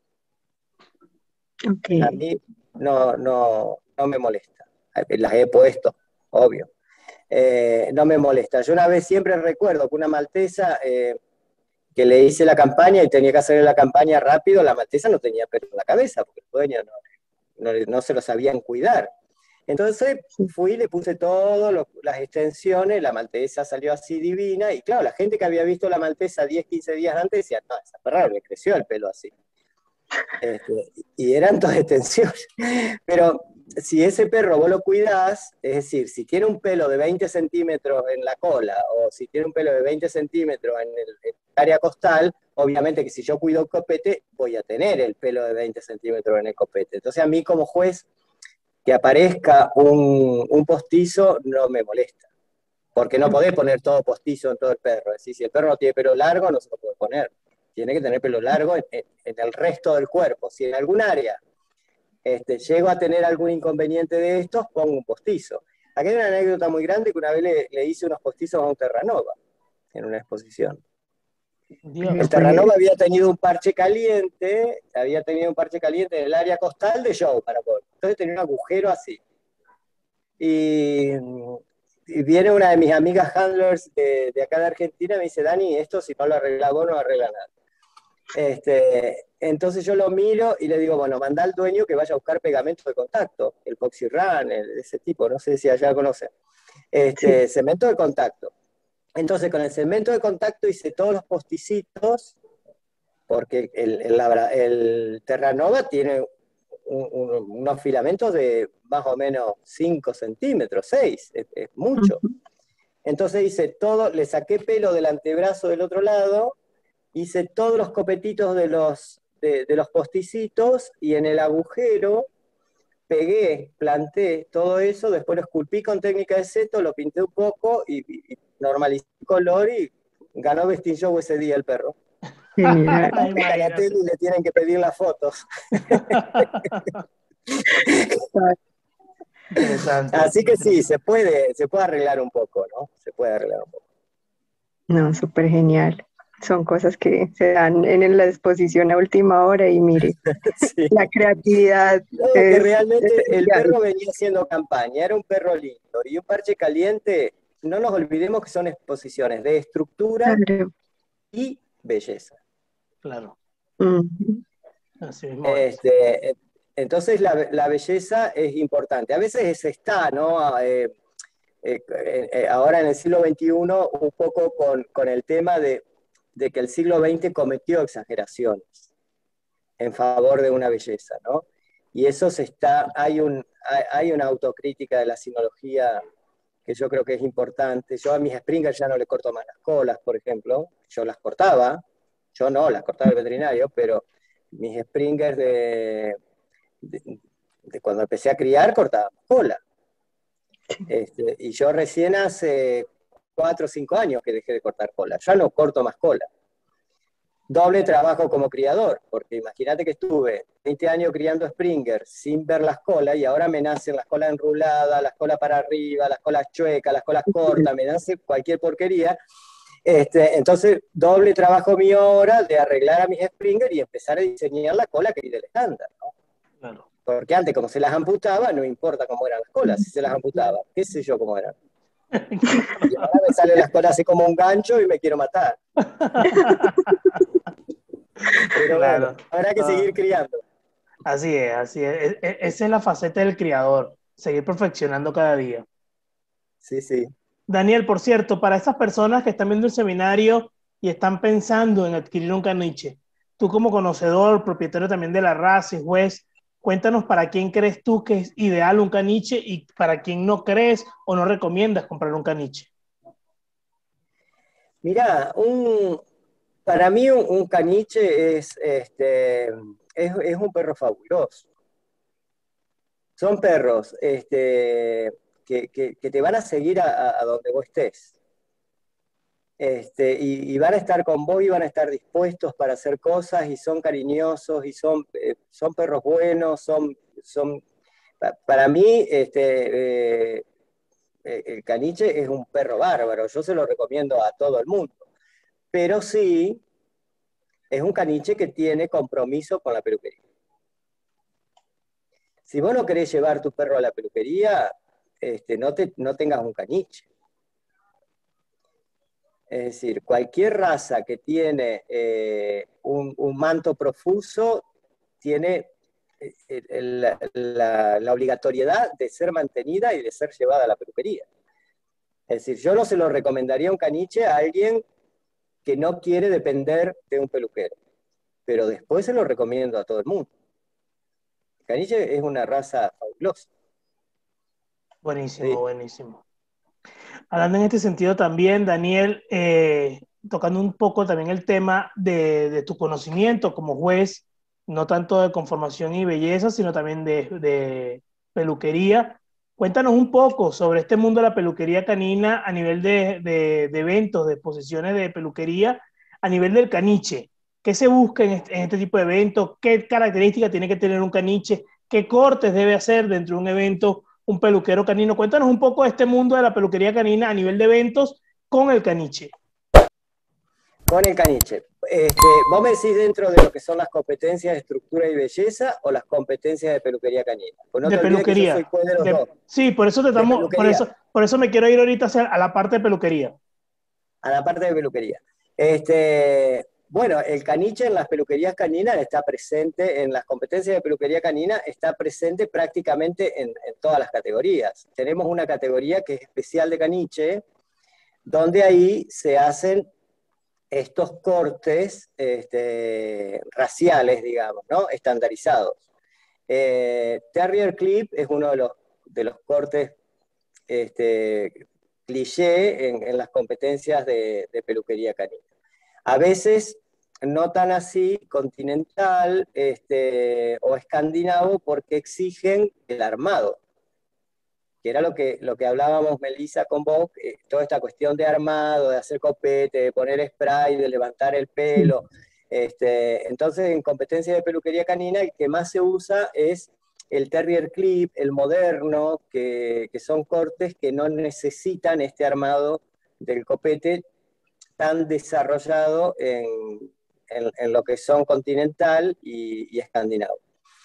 Okay. A mí no me molesta. Las he puesto, obvio. No me molesta. Yo una vez siempre recuerdo que una maltesa que le hice la campaña y tenía que hacer la campaña rápido, la maltesa no tenía pelo en la cabeza, porque los dueños no se lo sabían cuidar. Entonces fui y le puse todas las extensiones, la maltesa salió así divina, y claro, la gente que había visto la maltesa 10, 15 días antes decía, no, esa perra le creció el pelo así. Y eran todas extensiones. Pero si ese perro vos lo cuidás, es decir, si tiene un pelo de 20 centímetros en la cola, o si tiene un pelo de 20 centímetros en el área costal, obviamente que si yo cuido el copete, voy a tener el pelo de 20 centímetros en el copete. Entonces a mí como juez, que aparezca un postizo no me molesta, porque no podés poner todo postizo en todo el perro. Es decir, si el perro no tiene pelo largo, no se lo puede poner. Tiene que tener pelo largo en el resto del cuerpo. Si en algún área llego a tener algún inconveniente de estos, pongo un postizo. Aquí hay una anécdota muy grande que una vez le hice unos postizos a un Terranova en una exposición. El Terranova había tenido un parche caliente en el área costal de Joe para poder. Entonces tenía un agujero así. Y viene una de mis amigas handlers de acá de Argentina y me dice, Dani, esto si no lo arregla vos, no arregla nada. Entonces yo lo miro y le digo, bueno, manda al dueño que vaya a buscar pegamento de contacto, el Poxirran, ese tipo, no sé si allá conocen, Sí. cemento de contacto. Entonces con el cemento de contacto hice todos los posticitos, porque el Terranova tiene unos filamentos de más o menos 5 centímetros, 6, es mucho. Entonces hice todo, le saqué pelo del antebrazo del otro lado, hice todos los copetitos de los posticitos y en el agujero pegué, planté todo eso, después lo esculpí con técnica de seto, lo pinté un poco y normalicé el color y ganó Best in Show ese día el perro. Genial. A la tele y le tienen que pedir las fotos. Interesante. Así que sí, se puede arreglar un poco, ¿no? Se puede arreglar un poco. No, súper genial. Son cosas que se dan en la exposición a última hora y mire, Sí. la creatividad No, que realmente el esencial. perro venía haciendo campaña, era un perro lindo. Y un parche caliente, no nos olvidemos que son exposiciones de estructura Claro. y belleza. Claro, Ujú. así mismo es. Entonces la belleza es importante. A veces está, ¿no? Ahora en el siglo XXI, un poco con el tema de que el siglo XX cometió exageraciones en favor de una belleza, ¿no? Y eso hay una autocrítica de la sinología que yo creo que es importante. Yo a mis Springers ya no le corto más las colas, por ejemplo. Yo las cortaba, yo no, las cortaba el veterinario, pero mis Springers de cuando empecé a criar cortaba cola. Y yo recién hace 4 o 5 años que dejé de cortar cola. Ya no corto más cola. Doble trabajo como criador, porque imagínate que estuve 20 años criando Springer sin ver las colas y ahora me nacen las colas enruladas, las colas para arriba, las colas chuecas, las colas cortas, me nace cualquier porquería. Entonces, doble trabajo mío ahora de arreglar a mis Springer y empezar a diseñar la cola que pide el estándar, ¿no? Claro. Porque antes, como se las amputaba, no importa cómo eran las colas, si se las amputaba, qué sé yo cómo eran. Y ahora me salen las colas así como un gancho y me quiero matar. Pero Claro. bueno, habrá que seguir criando. Así es, así es. Esa es la faceta del criador, seguir perfeccionando cada día. Sí, sí. Daniel, por cierto, para esas personas que están viendo el seminario y están pensando en adquirir un caniche, tú como conocedor, propietario también de la raza y juez, cuéntanos para quién crees tú que es ideal un caniche y para quién no crees o no recomiendas comprar un caniche. Mirá, para mí un caniche es un perro fabuloso. Son perros que te van a seguir a donde vos estés. Y van a estar con vos y van a estar dispuestos para hacer cosas y son cariñosos y son perros buenos, para mí el caniche es un perro bárbaro, yo se lo recomiendo a todo el mundo, pero sí es un caniche que tiene compromiso con la peluquería. Si vos no querés llevar tu perro a la peluquería, no tengas un caniche. Es decir, cualquier raza que tiene un manto profuso tiene la obligatoriedad de ser mantenida y de ser llevada a la peluquería. Es decir, yo no se lo recomendaría un caniche a alguien que no quiere depender de un peluquero, pero después se lo recomiendo a todo el mundo. El caniche es una raza fabulosa. Buenísimo, Sí. buenísimo. Hablando en este sentido también, Daniel, tocando un poco también el tema de tu conocimiento como juez, no tanto de conformación y belleza, sino también de peluquería. Cuéntanos un poco sobre este mundo de la peluquería canina a nivel de eventos, de exposiciones de peluquería, a nivel del caniche. ¿Qué se busca en este tipo de eventos? ¿Qué características tiene que tener un caniche? qué cortes debe hacer dentro de un evento un peluquero canino. Cuéntanos un poco de este mundo de la peluquería canina a nivel de eventos con el caniche. Con el caniche. ¿Vos me decís dentro de lo que son las competencias de estructura y belleza o las competencias de peluquería canina? Pues no De te olvides que yo peluquería. soy juez de los dos. Sí, por eso te De estamos, peluquería, por eso me quiero ir ahorita a la parte de peluquería. a la parte de peluquería. Bueno, el caniche en las peluquerías caninas está presente, en las competencias de peluquería canina está presente prácticamente en todas las categorías. Tenemos una categoría que es especial de caniche, donde ahí se hacen estos cortes raciales, digamos, ¿no? Estandarizados. Terrier Clip es uno de los cortes cliché en las competencias de peluquería canina. A veces no tan así continental o escandinavo porque exigen el armado, que era lo que hablábamos, Melissa, con vos, toda esta cuestión de armado, de hacer copete, de poner spray, de levantar el pelo. Entonces, en competencia de peluquería canina, el que más se usa es el Terrier Clip, el moderno, que son cortes que no necesitan este armado del copete tan desarrollado en lo que son continental y escandinavo.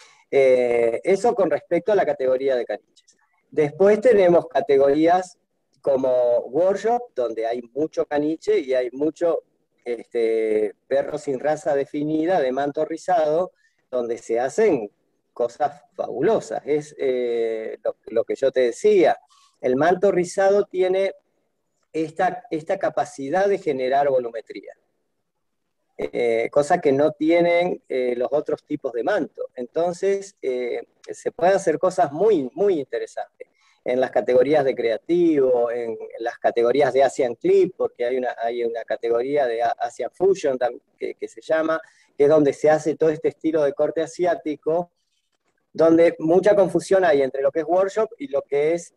Eso con respecto a la categoría de caniches. Después tenemos categorías como workshop, donde hay mucho caniche y hay mucho perro sin raza definida, de manto rizado, donde se hacen cosas fabulosas. Es lo que yo te decía. El manto rizado tiene esta capacidad de generar volumetría. Cosa que no tienen los otros tipos de manto. Entonces, se pueden hacer cosas muy, muy interesantes en las categorías de creativo, en las categorías de Asian Clip, porque hay una categoría de Asian Fusion que se llama, que es donde se hace todo este estilo de corte asiático, donde mucha confusión hay entre lo que es workshop y lo que es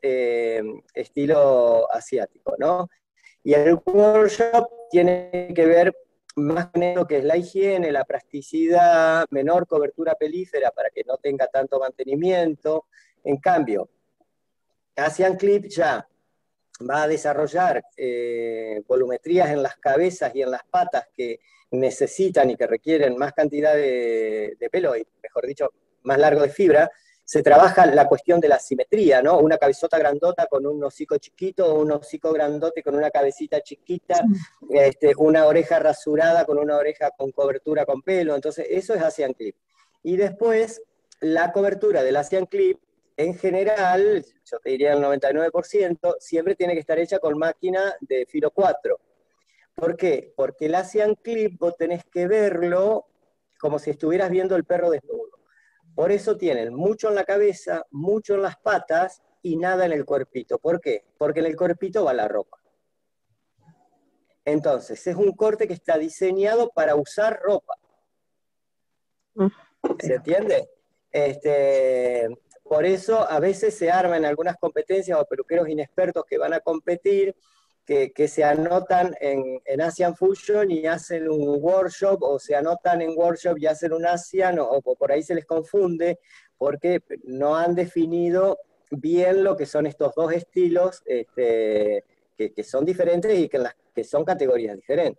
estilo asiático, ¿no? Y el workshop tiene que ver más con lo que es la higiene, la plasticidad, menor cobertura pelífera para que no tenga tanto mantenimiento. En cambio, Asian Clip ya va a desarrollar volumetrías en las cabezas y en las patas que necesitan y que requieren más cantidad de pelo, y mejor dicho, más largo de fibra. Se trabaja la cuestión de la simetría, ¿no? Una cabezota grandota con un hocico chiquito, un hocico grandote con una cabecita chiquita, una oreja rasurada con una oreja con cobertura con pelo. Entonces, eso es Asian Clip. Y después, la cobertura del Asian Clip, en general, yo te diría el 99%, siempre tiene que estar hecha con máquina de filo 4. ¿Por qué? Porque el Asian Clip vos tenés que verlo como si estuvieras viendo el perro desnudo. Por eso tienen mucho en la cabeza, mucho en las patas y nada en el cuerpito. ¿Por qué? Porque en el cuerpito va la ropa. Entonces, es un corte que está diseñado para usar ropa. ¿Se entiende? Por eso a veces se arman algunas competencias o peluqueros inexpertos que van a competir, que se anotan en Asian Fusion y hacen un workshop, o se anotan en workshop y hacen un Asian, o por ahí se les confunde, porque no han definido bien lo que son estos dos estilos, que son diferentes y que son categorías diferentes.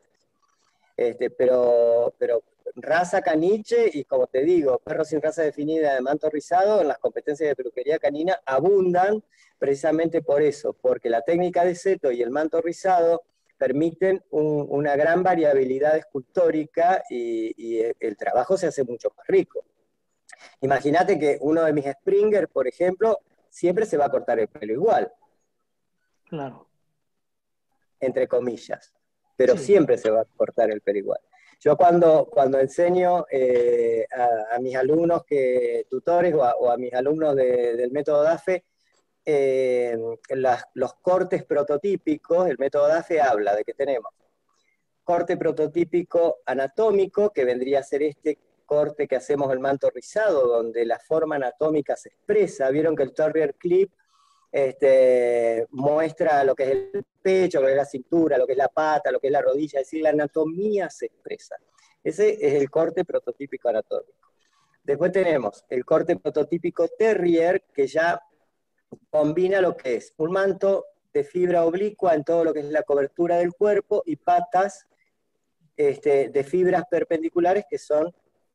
Pero raza caniche y, como te digo, perros sin raza definida de manto rizado en las competencias de peluquería canina abundan precisamente por eso, porque la técnica de seto y el manto rizado permiten una gran variabilidad escultórica y el trabajo se hace mucho más rico. Imagínate que uno de mis Springer, por ejemplo, siempre se va a cortar el pelo igual. Claro. Entre comillas, pero Sí. siempre se va a cortar el pelo igual. Yo cuando enseño a mis alumnos tutores o a mis alumnos del método DAFE, los cortes prototípicos, el método DAFE habla de que tenemos corte prototípico anatómico, que vendría a ser este corte que hacemos el manto rizado, donde la forma anatómica se expresa. Vieron que el Terrier Clip muestra lo que es el pecho, lo que es la cintura, lo que es la pata, lo que es la rodilla, es decir, la anatomía se expresa. Ese es el corte prototípico anatómico. Después tenemos el corte prototípico Terrier, que ya combina lo que es un manto de fibra oblicua en todo lo que es la cobertura del cuerpo y patas de fibras perpendiculares que son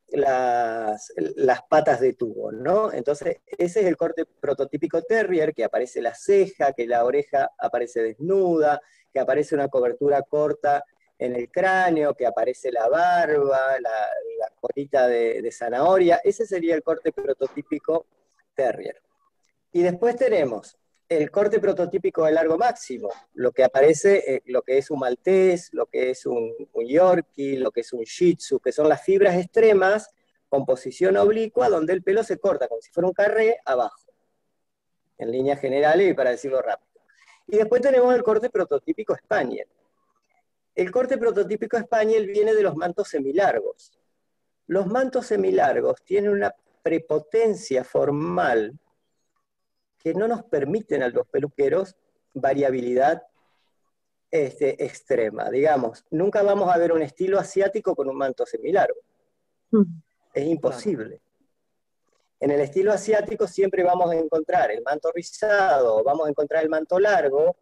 las patas de tubo, ¿no? Entonces, ese es el corte prototípico Terrier, que aparece la ceja, que la oreja aparece desnuda, que aparece una cobertura corta en el cráneo, que aparece la barba, la colita de zanahoria. Ese sería el corte prototípico Terrier. Y después tenemos el corte prototípico de largo máximo, lo que aparece, lo que es un maltés, lo que es un yorkie, lo que es un shih tzu, que son las fibras extremas con posición oblicua, donde el pelo se corta como si fuera un carré abajo, en líneas generales y para decirlo rápido. Y después tenemos el corte prototípico Spaniel. El corte prototípico Spaniel viene de los mantos semilargos. Los mantos semilargos tienen una prepotencia formal que no nos permiten a los peluqueros variabilidad extrema. Digamos, nunca vamos a ver un estilo asiático con un manto semilargo. Es imposible. En el estilo asiático siempre vamos a encontrar el manto rizado, vamos a encontrar el manto largo,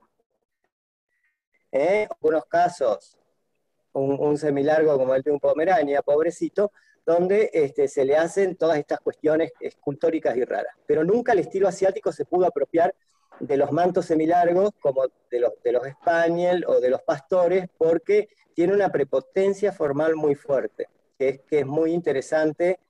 en algunos casos un semilargo como el de un Pomerania, pobrecito, donde se le hacen todas estas cuestiones escultóricas y raras. Pero nunca el estilo asiático se pudo apropiar de los mantos semilargos, como de los Spaniel o de los pastores, porque tiene una prepotencia formal muy fuerte, que es muy interesante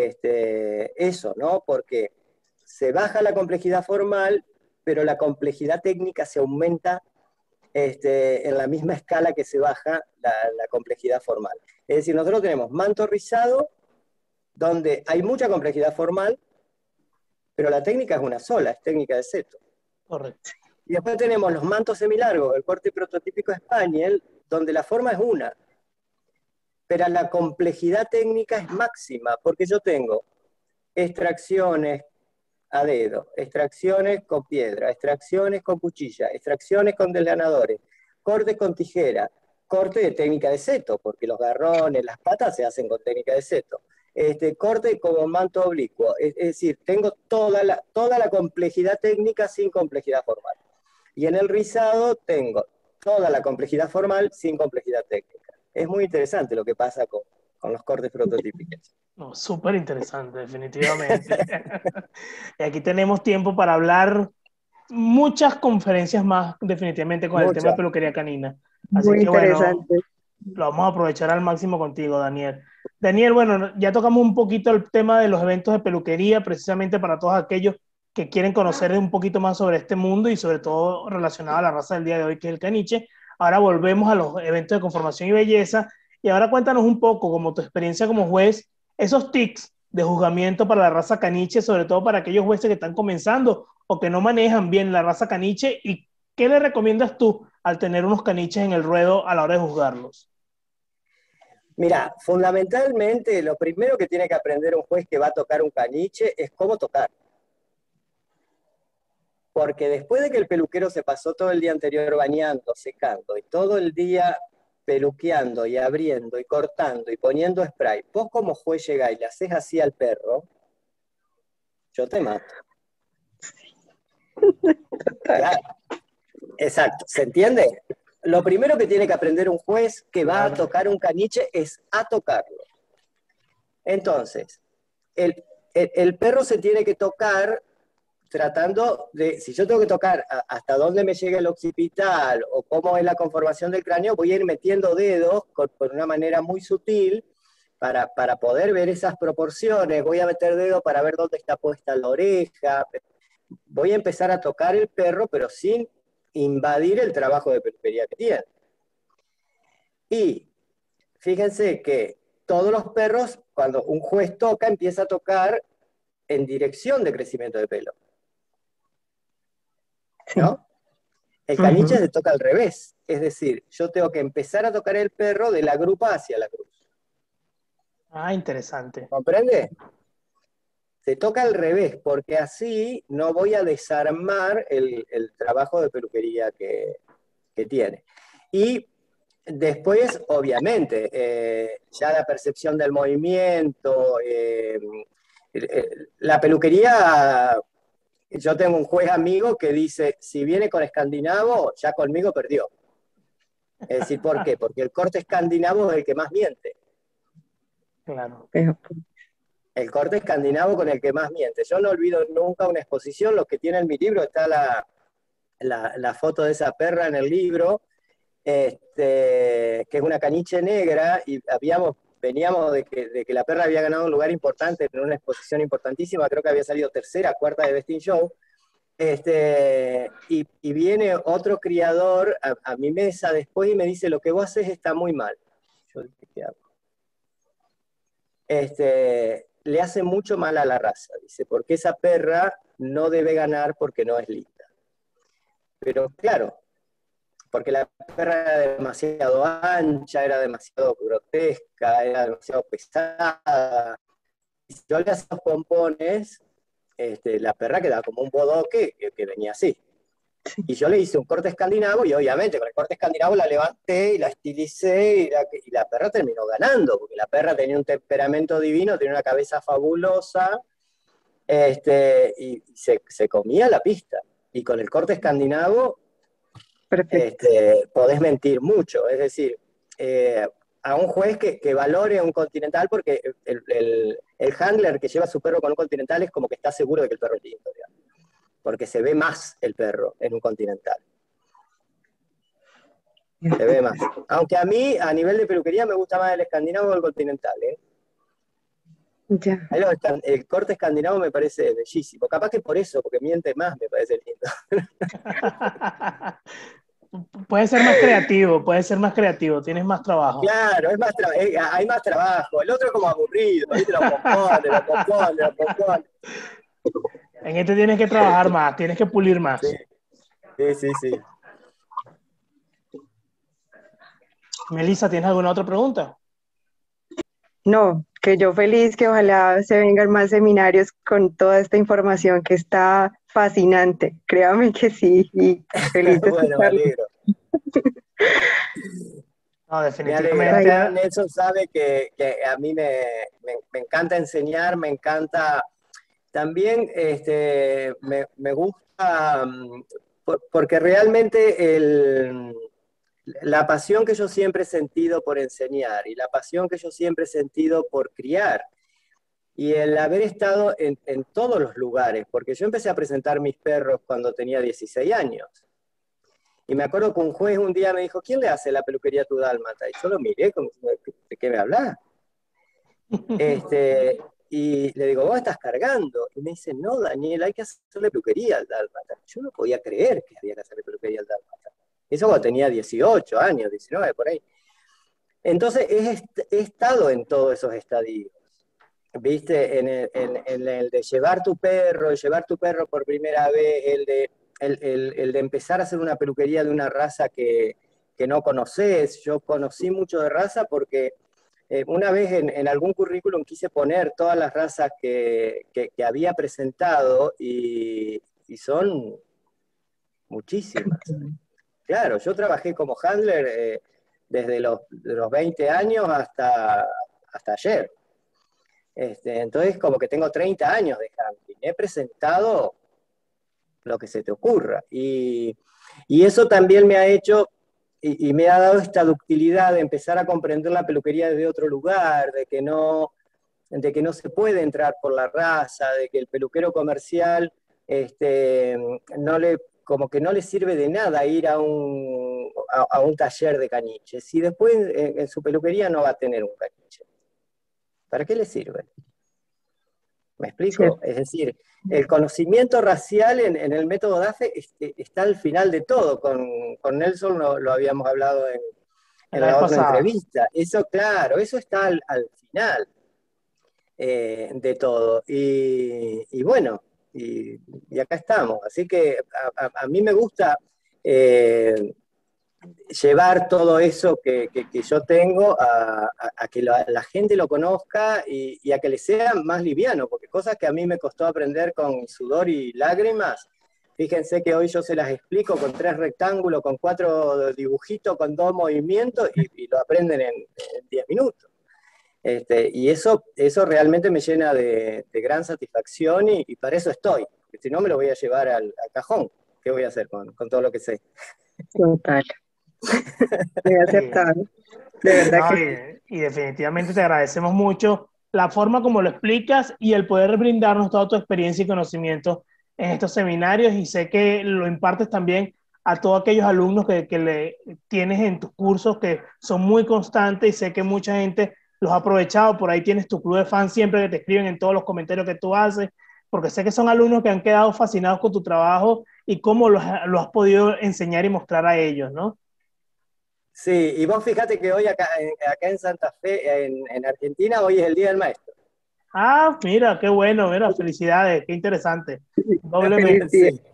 eso, ¿no? Porque se baja la complejidad formal, pero la complejidad técnica se aumenta en la misma escala que se baja la complejidad formal. Es decir, nosotros tenemos manto rizado, donde hay mucha complejidad formal, pero la técnica es una sola, es técnica de seto. Correcto. Y después tenemos los mantos semilargos, el corte prototípico Spaniel, donde la forma es una, pero la complejidad técnica es máxima, porque yo tengo extracciones a dedo, extracciones con piedra, extracciones con cuchilla, extracciones con deslanadores, cortes con tijera, corte de técnica de seto, porque los garrones, las patas se hacen con técnica de seto, corte como manto oblicuo, es decir, tengo toda la complejidad técnica sin complejidad formal. Y en el rizado tengo toda la complejidad formal sin complejidad técnica. Es muy interesante lo que pasa con los cortes prototípicos. No, súper interesante, definitivamente. Y aquí tenemos tiempo para hablar muchas conferencias más, definitivamente, con el tema de Muchas. peluquería canina. Así Muy que bueno, interesante. lo vamos a aprovechar al máximo contigo, Daniel. Daniel, bueno, ya tocamos un poquito el tema de los eventos de peluquería, precisamente para todos aquellos que quieren conocer un poquito más sobre este mundo y sobre todo relacionado a la raza del día de hoy, que es el caniche. Ahora volvemos a los eventos de conformación y belleza. Y ahora cuéntanos un poco, como tu experiencia como juez, esos tics de juzgamiento para la raza caniche, sobre todo para aquellos jueces que están comenzando o que no manejan bien la raza caniche, y qué le recomiendas tú al tener unos caniches en el ruedo a la hora de juzgarlos. Mira, fundamentalmente lo primero que tiene que aprender un juez que va a tocar un caniche es cómo tocar. Porque después de que el peluquero se pasó todo el día anterior bañando, secando, y todo el día peluqueando y abriendo y cortando y poniendo spray, vos como juez llegás y le haces así al perro, yo te mato. Claro, exacto, ¿se entiende? Lo primero que tiene que aprender un juez que va a tocar un caniche es a tocarlo. Entonces, el perro se tiene que tocar tratando de, si yo tengo que tocar hasta dónde me llega el occipital o cómo es la conformación del cráneo, voy a ir metiendo dedos con una manera muy sutil para poder ver esas proporciones, voy a meter dedos para ver dónde está puesta la oreja, voy a empezar a tocar el perro, pero sin invadir el trabajo de peluquería que tiene. Y fíjense que todos los perros, cuando un juez toca, empieza a tocar en dirección de crecimiento de pelo. ¿No? El caniche se toca al revés, es decir, yo tengo que empezar a tocar el perro de la grupa hacia la cruz. Ah, interesante. ¿Comprende? Se toca al revés, porque así no voy a desarmar el trabajo de peluquería que tiene. Y después, obviamente, ya la percepción del movimiento, La peluquería, yo tengo un juez amigo que dice, si viene con escandinavo, ya conmigo perdió. Es decir, ¿por qué? Porque el corte escandinavo es el que más miente. Claro. El corte escandinavo con el que más miente. Yo no olvido nunca una exposición, los que tienen mi libro, está la foto de esa perra en el libro, que es una caniche negra, y veníamos de que la perra había ganado un lugar importante en una exposición importantísima, creo que había salido tercera, cuarta de Best in Show, y viene otro criador a mi mesa después y me dice, lo que vos haces está muy mal. Yo dije, ¿qué hago? Le hace mucho mal a la raza, dice, porque esa perra no debe ganar porque no es linda. Pero claro, porque la perra era demasiado ancha, era demasiado grotesca, era demasiado pesada. Y si yo le hacía los pompones, la perra quedaba como un bodoque que venía así. Y yo le hice un corte escandinavo y obviamente con el corte escandinavo la levanté y la estilicé y la perra terminó ganando, porque la perra tenía un temperamento divino, tenía una cabeza fabulosa, y se comía la pista. Y con el corte escandinavo podés mentir mucho, es decir, a un juez que valore un continental, porque el handler que lleva a su perro con un continental es como que está seguro de que el perro es lindo, digamos, porque se ve más el perro en un continental. Se ve más. Aunque a mí, a nivel de peluquería, me gusta más el escandinavo o el continental, ¿eh? Ya. El corte escandinavo me parece bellísimo. Capaz que por eso, porque miente más, me parece lindo. Puede ser más creativo, tienes más trabajo. Claro, hay más trabajo. El otro es como aburrido, ¿viste? Los pompones. En este tienes que trabajar más, tienes que pulir más. Sí. Melissa, ¿tienes alguna otra pregunta? No, que yo feliz, que ojalá se vengan más seminarios con toda esta información que está fascinante. Créame que sí, y feliz de Bueno, me escucharlo. alegro. No, Me definitivamente. alegra. Ya Nelson sabe que a mí me encanta enseñar, me encanta. También me gusta, porque realmente la pasión que yo siempre he sentido por enseñar y la pasión que yo siempre he sentido por criar y el haber estado en todos los lugares, porque yo empecé a presentar mis perros cuando tenía 16 años. Y me acuerdo que un juez un día me dijo, ¿quién le hace la peluquería a tu dálmata? Y yo lo miré, como, ¿de qué me hablas? Y le digo, vos estás cargando. Y me dice, no, Daniel, hay que hacerle peluquería al dálmata. Yo no podía creer que había que hacerle peluquería al dálmata. Eso cuando tenía 18 años, 19, por ahí. Entonces he estado en todos esos estadios. ¿Viste? En el de llevar tu perro por primera vez, el de empezar a hacer una peluquería de una raza que no conoces. Yo conocí mucho de raza porque una vez en algún currículum quise poner todas las razas que había presentado y son muchísimas. Claro, yo trabajé como handler desde los 20 años hasta ayer. Entonces, como que tengo 30 años de handling. He presentado lo que se te ocurra. Y eso también me ha hecho, y me ha dado esta ductilidad de empezar a comprender la peluquería desde otro lugar, de que no se puede entrar por la raza, de que el peluquero comercial como que no le sirve de nada ir a un taller de caniches. Si después en su peluquería no va a tener un caniche, ¿para qué le sirve? ¿Me explico? Sí. Es decir, el conocimiento racial en el método DAFE está al final de todo. Con Nelson lo habíamos hablado en la otra entrevista. Eso, claro, eso está al final de todo. Y bueno, y acá estamos. Así que a mí me gusta llevar todo eso que yo tengo a que la gente lo conozca y a que le sea más liviano, porque cosas que a mí me costó aprender con sudor y lágrimas, fíjense que hoy yo se las explico con 3 rectángulos, con 4 dibujitos, con 2 movimientos y lo aprenden en 10 minutos. Y eso realmente me llena de gran satisfacción y para eso estoy, porque si no me lo voy a llevar al cajón. ¿Qué voy a hacer con todo lo que sé? Total, muy Sí. aceptado. De verdad No, que sí. y definitivamente te agradecemos mucho la forma como lo explicas y el poder brindarnos toda tu experiencia y conocimiento en estos seminarios y sé que lo impartes también a todos aquellos alumnos que le tienes en tus cursos que son muy constantes y sé que mucha gente los ha aprovechado. Por ahí tienes tu club de fans siempre que te escriben en todos los comentarios que tú haces, porque sé que son alumnos que han quedado fascinados con tu trabajo y cómo lo has podido enseñar y mostrar a ellos, ¿no? Sí, y vos fíjate que hoy acá en Santa Fe, en Argentina, hoy es el Día del Maestro. Ah, mira, qué bueno, mira, felicidades, qué interesante. Feliz Doblemente. día. Sí,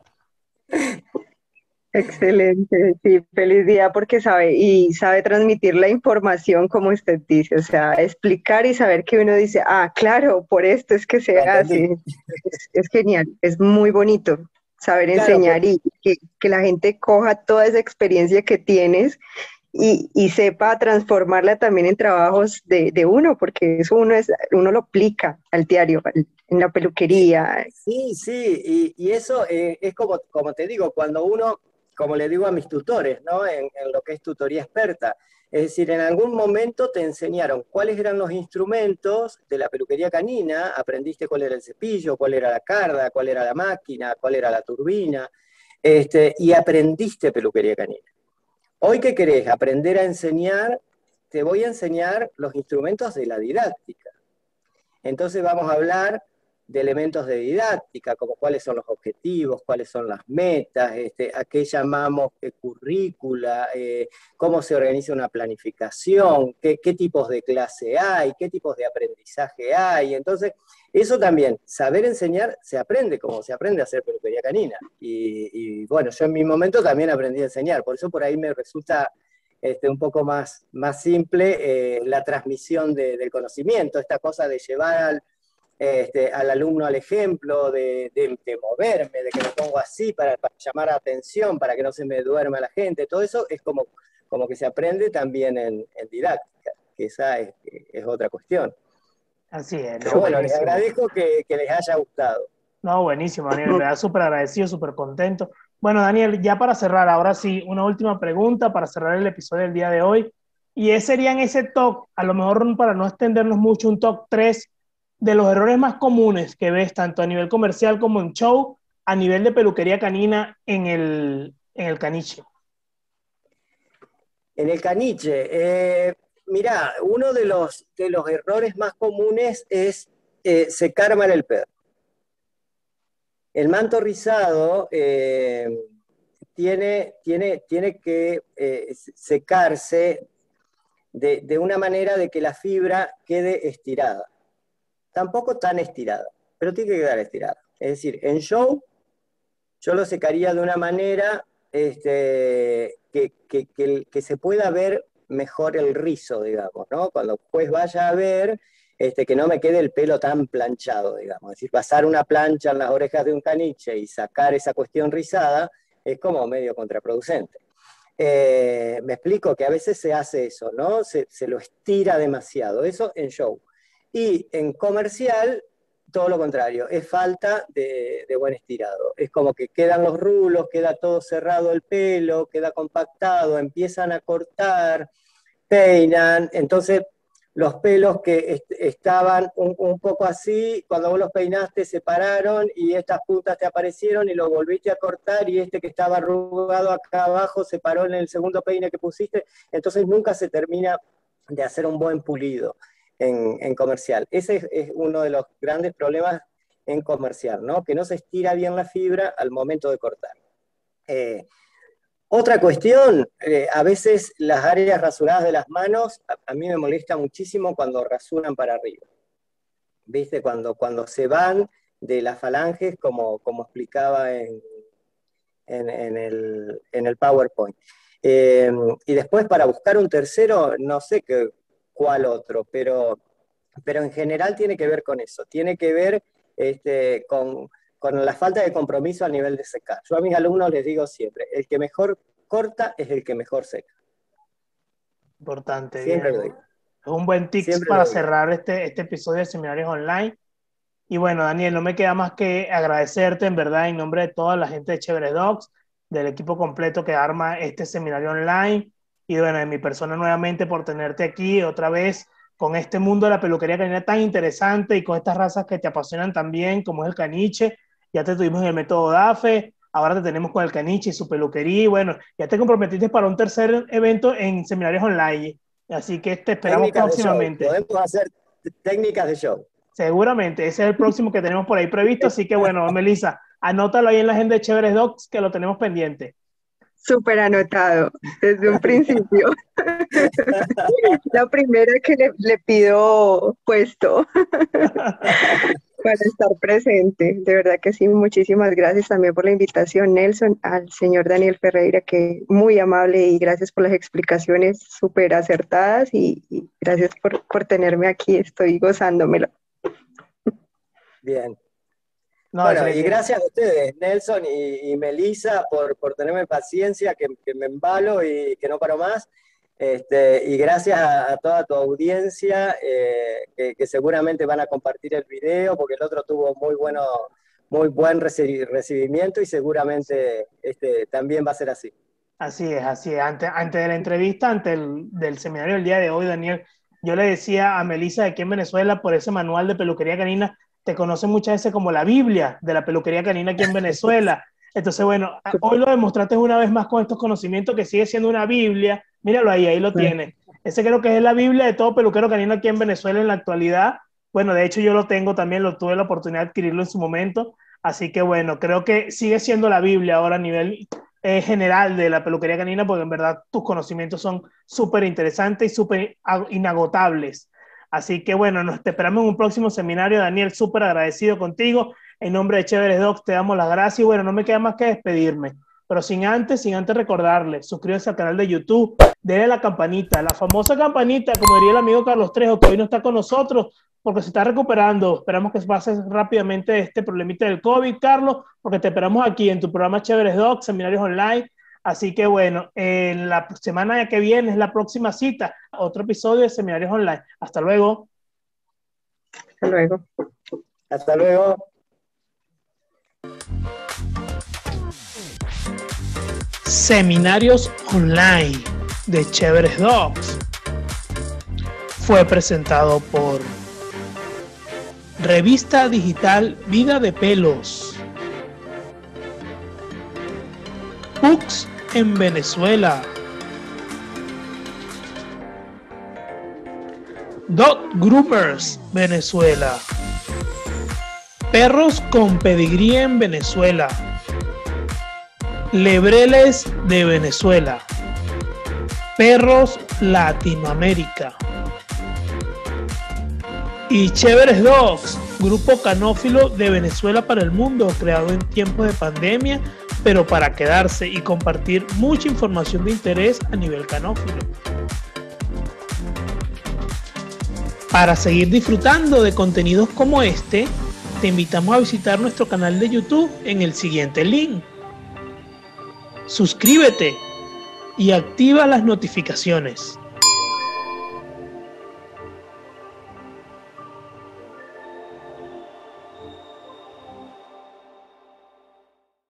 Excelente, sí, feliz día porque sabe transmitir la información como usted dice, o sea, explicar y saber que uno dice, ah, claro, por esto es que se la entendí. hace. Es genial, es muy bonito saber Claro, enseñar y que la gente coja toda esa experiencia que tienes y sepa transformarla también en trabajos de uno, porque eso uno lo aplica al diario, en la peluquería. sí, sí, y eso es como te digo, cuando uno, como le digo a mis tutores, ¿no? En lo que es tutoría experta, es decir, en algún momento te enseñaron cuáles eran los instrumentos de la peluquería canina, aprendiste cuál era el cepillo, cuál era la carda, cuál era la máquina, cuál era la turbina, y aprendiste peluquería canina. Hoy, ¿qué querés? Aprender a enseñar, te voy a enseñar los instrumentos de la didáctica. Entonces vamos a hablar de elementos de didáctica, como cuáles son los objetivos, cuáles son las metas, a qué llamamos currícula, cómo se organiza una planificación, qué tipos de clase hay, qué tipos de aprendizaje hay. Entonces, eso también, saber enseñar se aprende, como se aprende a hacer peluquería canina. Y bueno, yo en mi momento también aprendí a enseñar, por eso por ahí me resulta un poco más simple la transmisión del conocimiento, esta cosa de llevar al alumno al ejemplo, de moverme, de que me pongo así para llamar la atención, para que no se me duerma la gente, todo eso es como que se aprende también en didáctica, que esa es otra cuestión. Así es, Pero no, bueno, les buenísimo. agradezco que les haya gustado. No, buenísimo, Daniel, en verdad súper agradecido, súper contento. Bueno, Daniel, ya para cerrar, ahora sí, una última pregunta para cerrar el episodio del día de hoy. Y ese sería en ese top, a lo mejor para no extendernos mucho, un top 3 de los errores más comunes que ves tanto a nivel comercial como en show, a nivel de peluquería canina en el caniche. En el caniche, mirá, uno de los errores más comunes es secar mal el pelo. El manto rizado tiene que secarse de una manera de que la fibra quede estirada. Tampoco tan estirada, pero tiene que quedar estirada. Es decir, en show yo lo secaría de una manera que se pueda ver mejor el rizo, digamos, ¿no? Cuando después vaya a ver, que no me quede el pelo tan planchado, digamos. Es decir, pasar una plancha en las orejas de un caniche y sacar esa cuestión rizada es como medio contraproducente. Me explico que a veces se hace eso, ¿no? Se lo estira demasiado, eso en show. Y en comercial todo lo contrario, es falta de buen estirado. Es como que quedan los rulos, queda todo cerrado el pelo, queda compactado, empiezan a cortar, peinan, entonces los pelos que estaban un poco así, cuando vos los peinaste se pararon y estas puntas te aparecieron y lo volviste a cortar y este que estaba arrugado acá abajo se paró en el segundo peine que pusiste, entonces nunca se termina de hacer un buen pulido en comercial. Ese es uno de los grandes problemas en comercial, ¿no? Que no se estira bien la fibra al momento de cortar. Otra cuestión, a veces las áreas rasuradas de las manos, a mí me molesta muchísimo cuando rasuran para arriba. ¿Viste? Cuando se van de las falanges, como explicaba en el PowerPoint. Y después para buscar un tercero, no sé cuál otro, pero en general tiene que ver con eso, tiene que ver con la falta de compromiso a nivel de secar. Yo a mis alumnos les digo siempre, el que mejor corta es el que mejor seca. Importante, Siempre lo bien. digo. Es un buen tip Siempre para lo digo. cerrar este episodio de Seminarios Online. Y bueno, Daniel, no me queda más que agradecerte en verdad en nombre de toda la gente de Chévere Dogs, del equipo completo que arma este seminario online y bueno, de mi persona nuevamente por tenerte aquí otra vez con este mundo de la peluquería canina tan interesante y con estas razas que te apasionan también, como es el caniche. Ya te tuvimos en el método DAFE, ahora te tenemos con el caniche y su peluquería. Y bueno, ya te comprometiste para un tercer evento en seminarios online. Así que te esperamos Técnicas de show. próximamente. Podemos hacer técnicas de show. Seguramente, ese es el próximo que tenemos por ahí previsto, así que bueno, Melissa, anótalo ahí en la agenda de Chéveres Docs que lo tenemos pendiente. Súper anotado desde un principio. La primera que le pido puesto para estar presente. De verdad que sí, muchísimas gracias también por la invitación, Nelson, al señor Daniel Ferreira, que muy amable y gracias por las explicaciones súper acertadas y gracias por tenerme aquí, estoy gozándomelo. Bien. No, Bueno, y gracias a ustedes, Nelson y Melissa, por tenerme paciencia, que me embalo y que no paro más. Y gracias a toda tu audiencia, que seguramente van a compartir el video, porque el otro tuvo muy buen recibimiento y seguramente también va a ser así. Así es, así es. Antes de la entrevista, del seminario del día de hoy, Daniel, yo le decía a Melissa de aquí en Venezuela, por ese manual de peluquería canina, te conocen muchas veces como la Biblia de la peluquería canina aquí en Venezuela. Entonces, bueno, hoy lo demostraste una vez más con estos conocimientos que sigue siendo una Biblia. Míralo ahí lo tienes. Ese creo que es la Biblia de todo peluquero canino aquí en Venezuela en la actualidad. Bueno, de hecho yo lo tengo también, tuve la oportunidad de adquirirlo en su momento. Así que bueno, creo que sigue siendo la Biblia ahora a nivel general de la peluquería canina, porque en verdad tus conocimientos son súper interesantes y súper inagotables. Así que bueno, te esperamos en un próximo seminario. Daniel, súper agradecido contigo. En nombre de Chéveres Docs te damos las gracias y bueno, no me queda más que despedirme. Pero sin antes recordarles, suscríbete al canal de YouTube, denle la campanita, la famosa campanita, como diría el amigo Carlos Trejo, que hoy no está con nosotros porque se está recuperando. Esperamos que pases rápidamente este problemita del COVID, Carlos, porque te esperamos aquí en tu programa Chéveres Docs, Seminarios Online. Así que bueno, en la semana que viene es la próxima cita, otro episodio de Seminarios Online. Hasta luego. Hasta luego. Hasta luego. Seminarios Online de Chéveres Dogs fue presentado por Revista Digital Vida de Pelos, Pugs en Venezuela, Dog Groomers Venezuela, Perros con Pedigrí en Venezuela, Lebreles de Venezuela, Perros Latinoamérica y Chéveres Dogs, grupo canófilo de Venezuela para el mundo, creado en tiempos de pandemia, pero para quedarse y compartir mucha información de interés a nivel canófilo. Para seguir disfrutando de contenidos como este, te invitamos a visitar nuestro canal de YouTube en el siguiente link. Suscríbete y activa las notificaciones.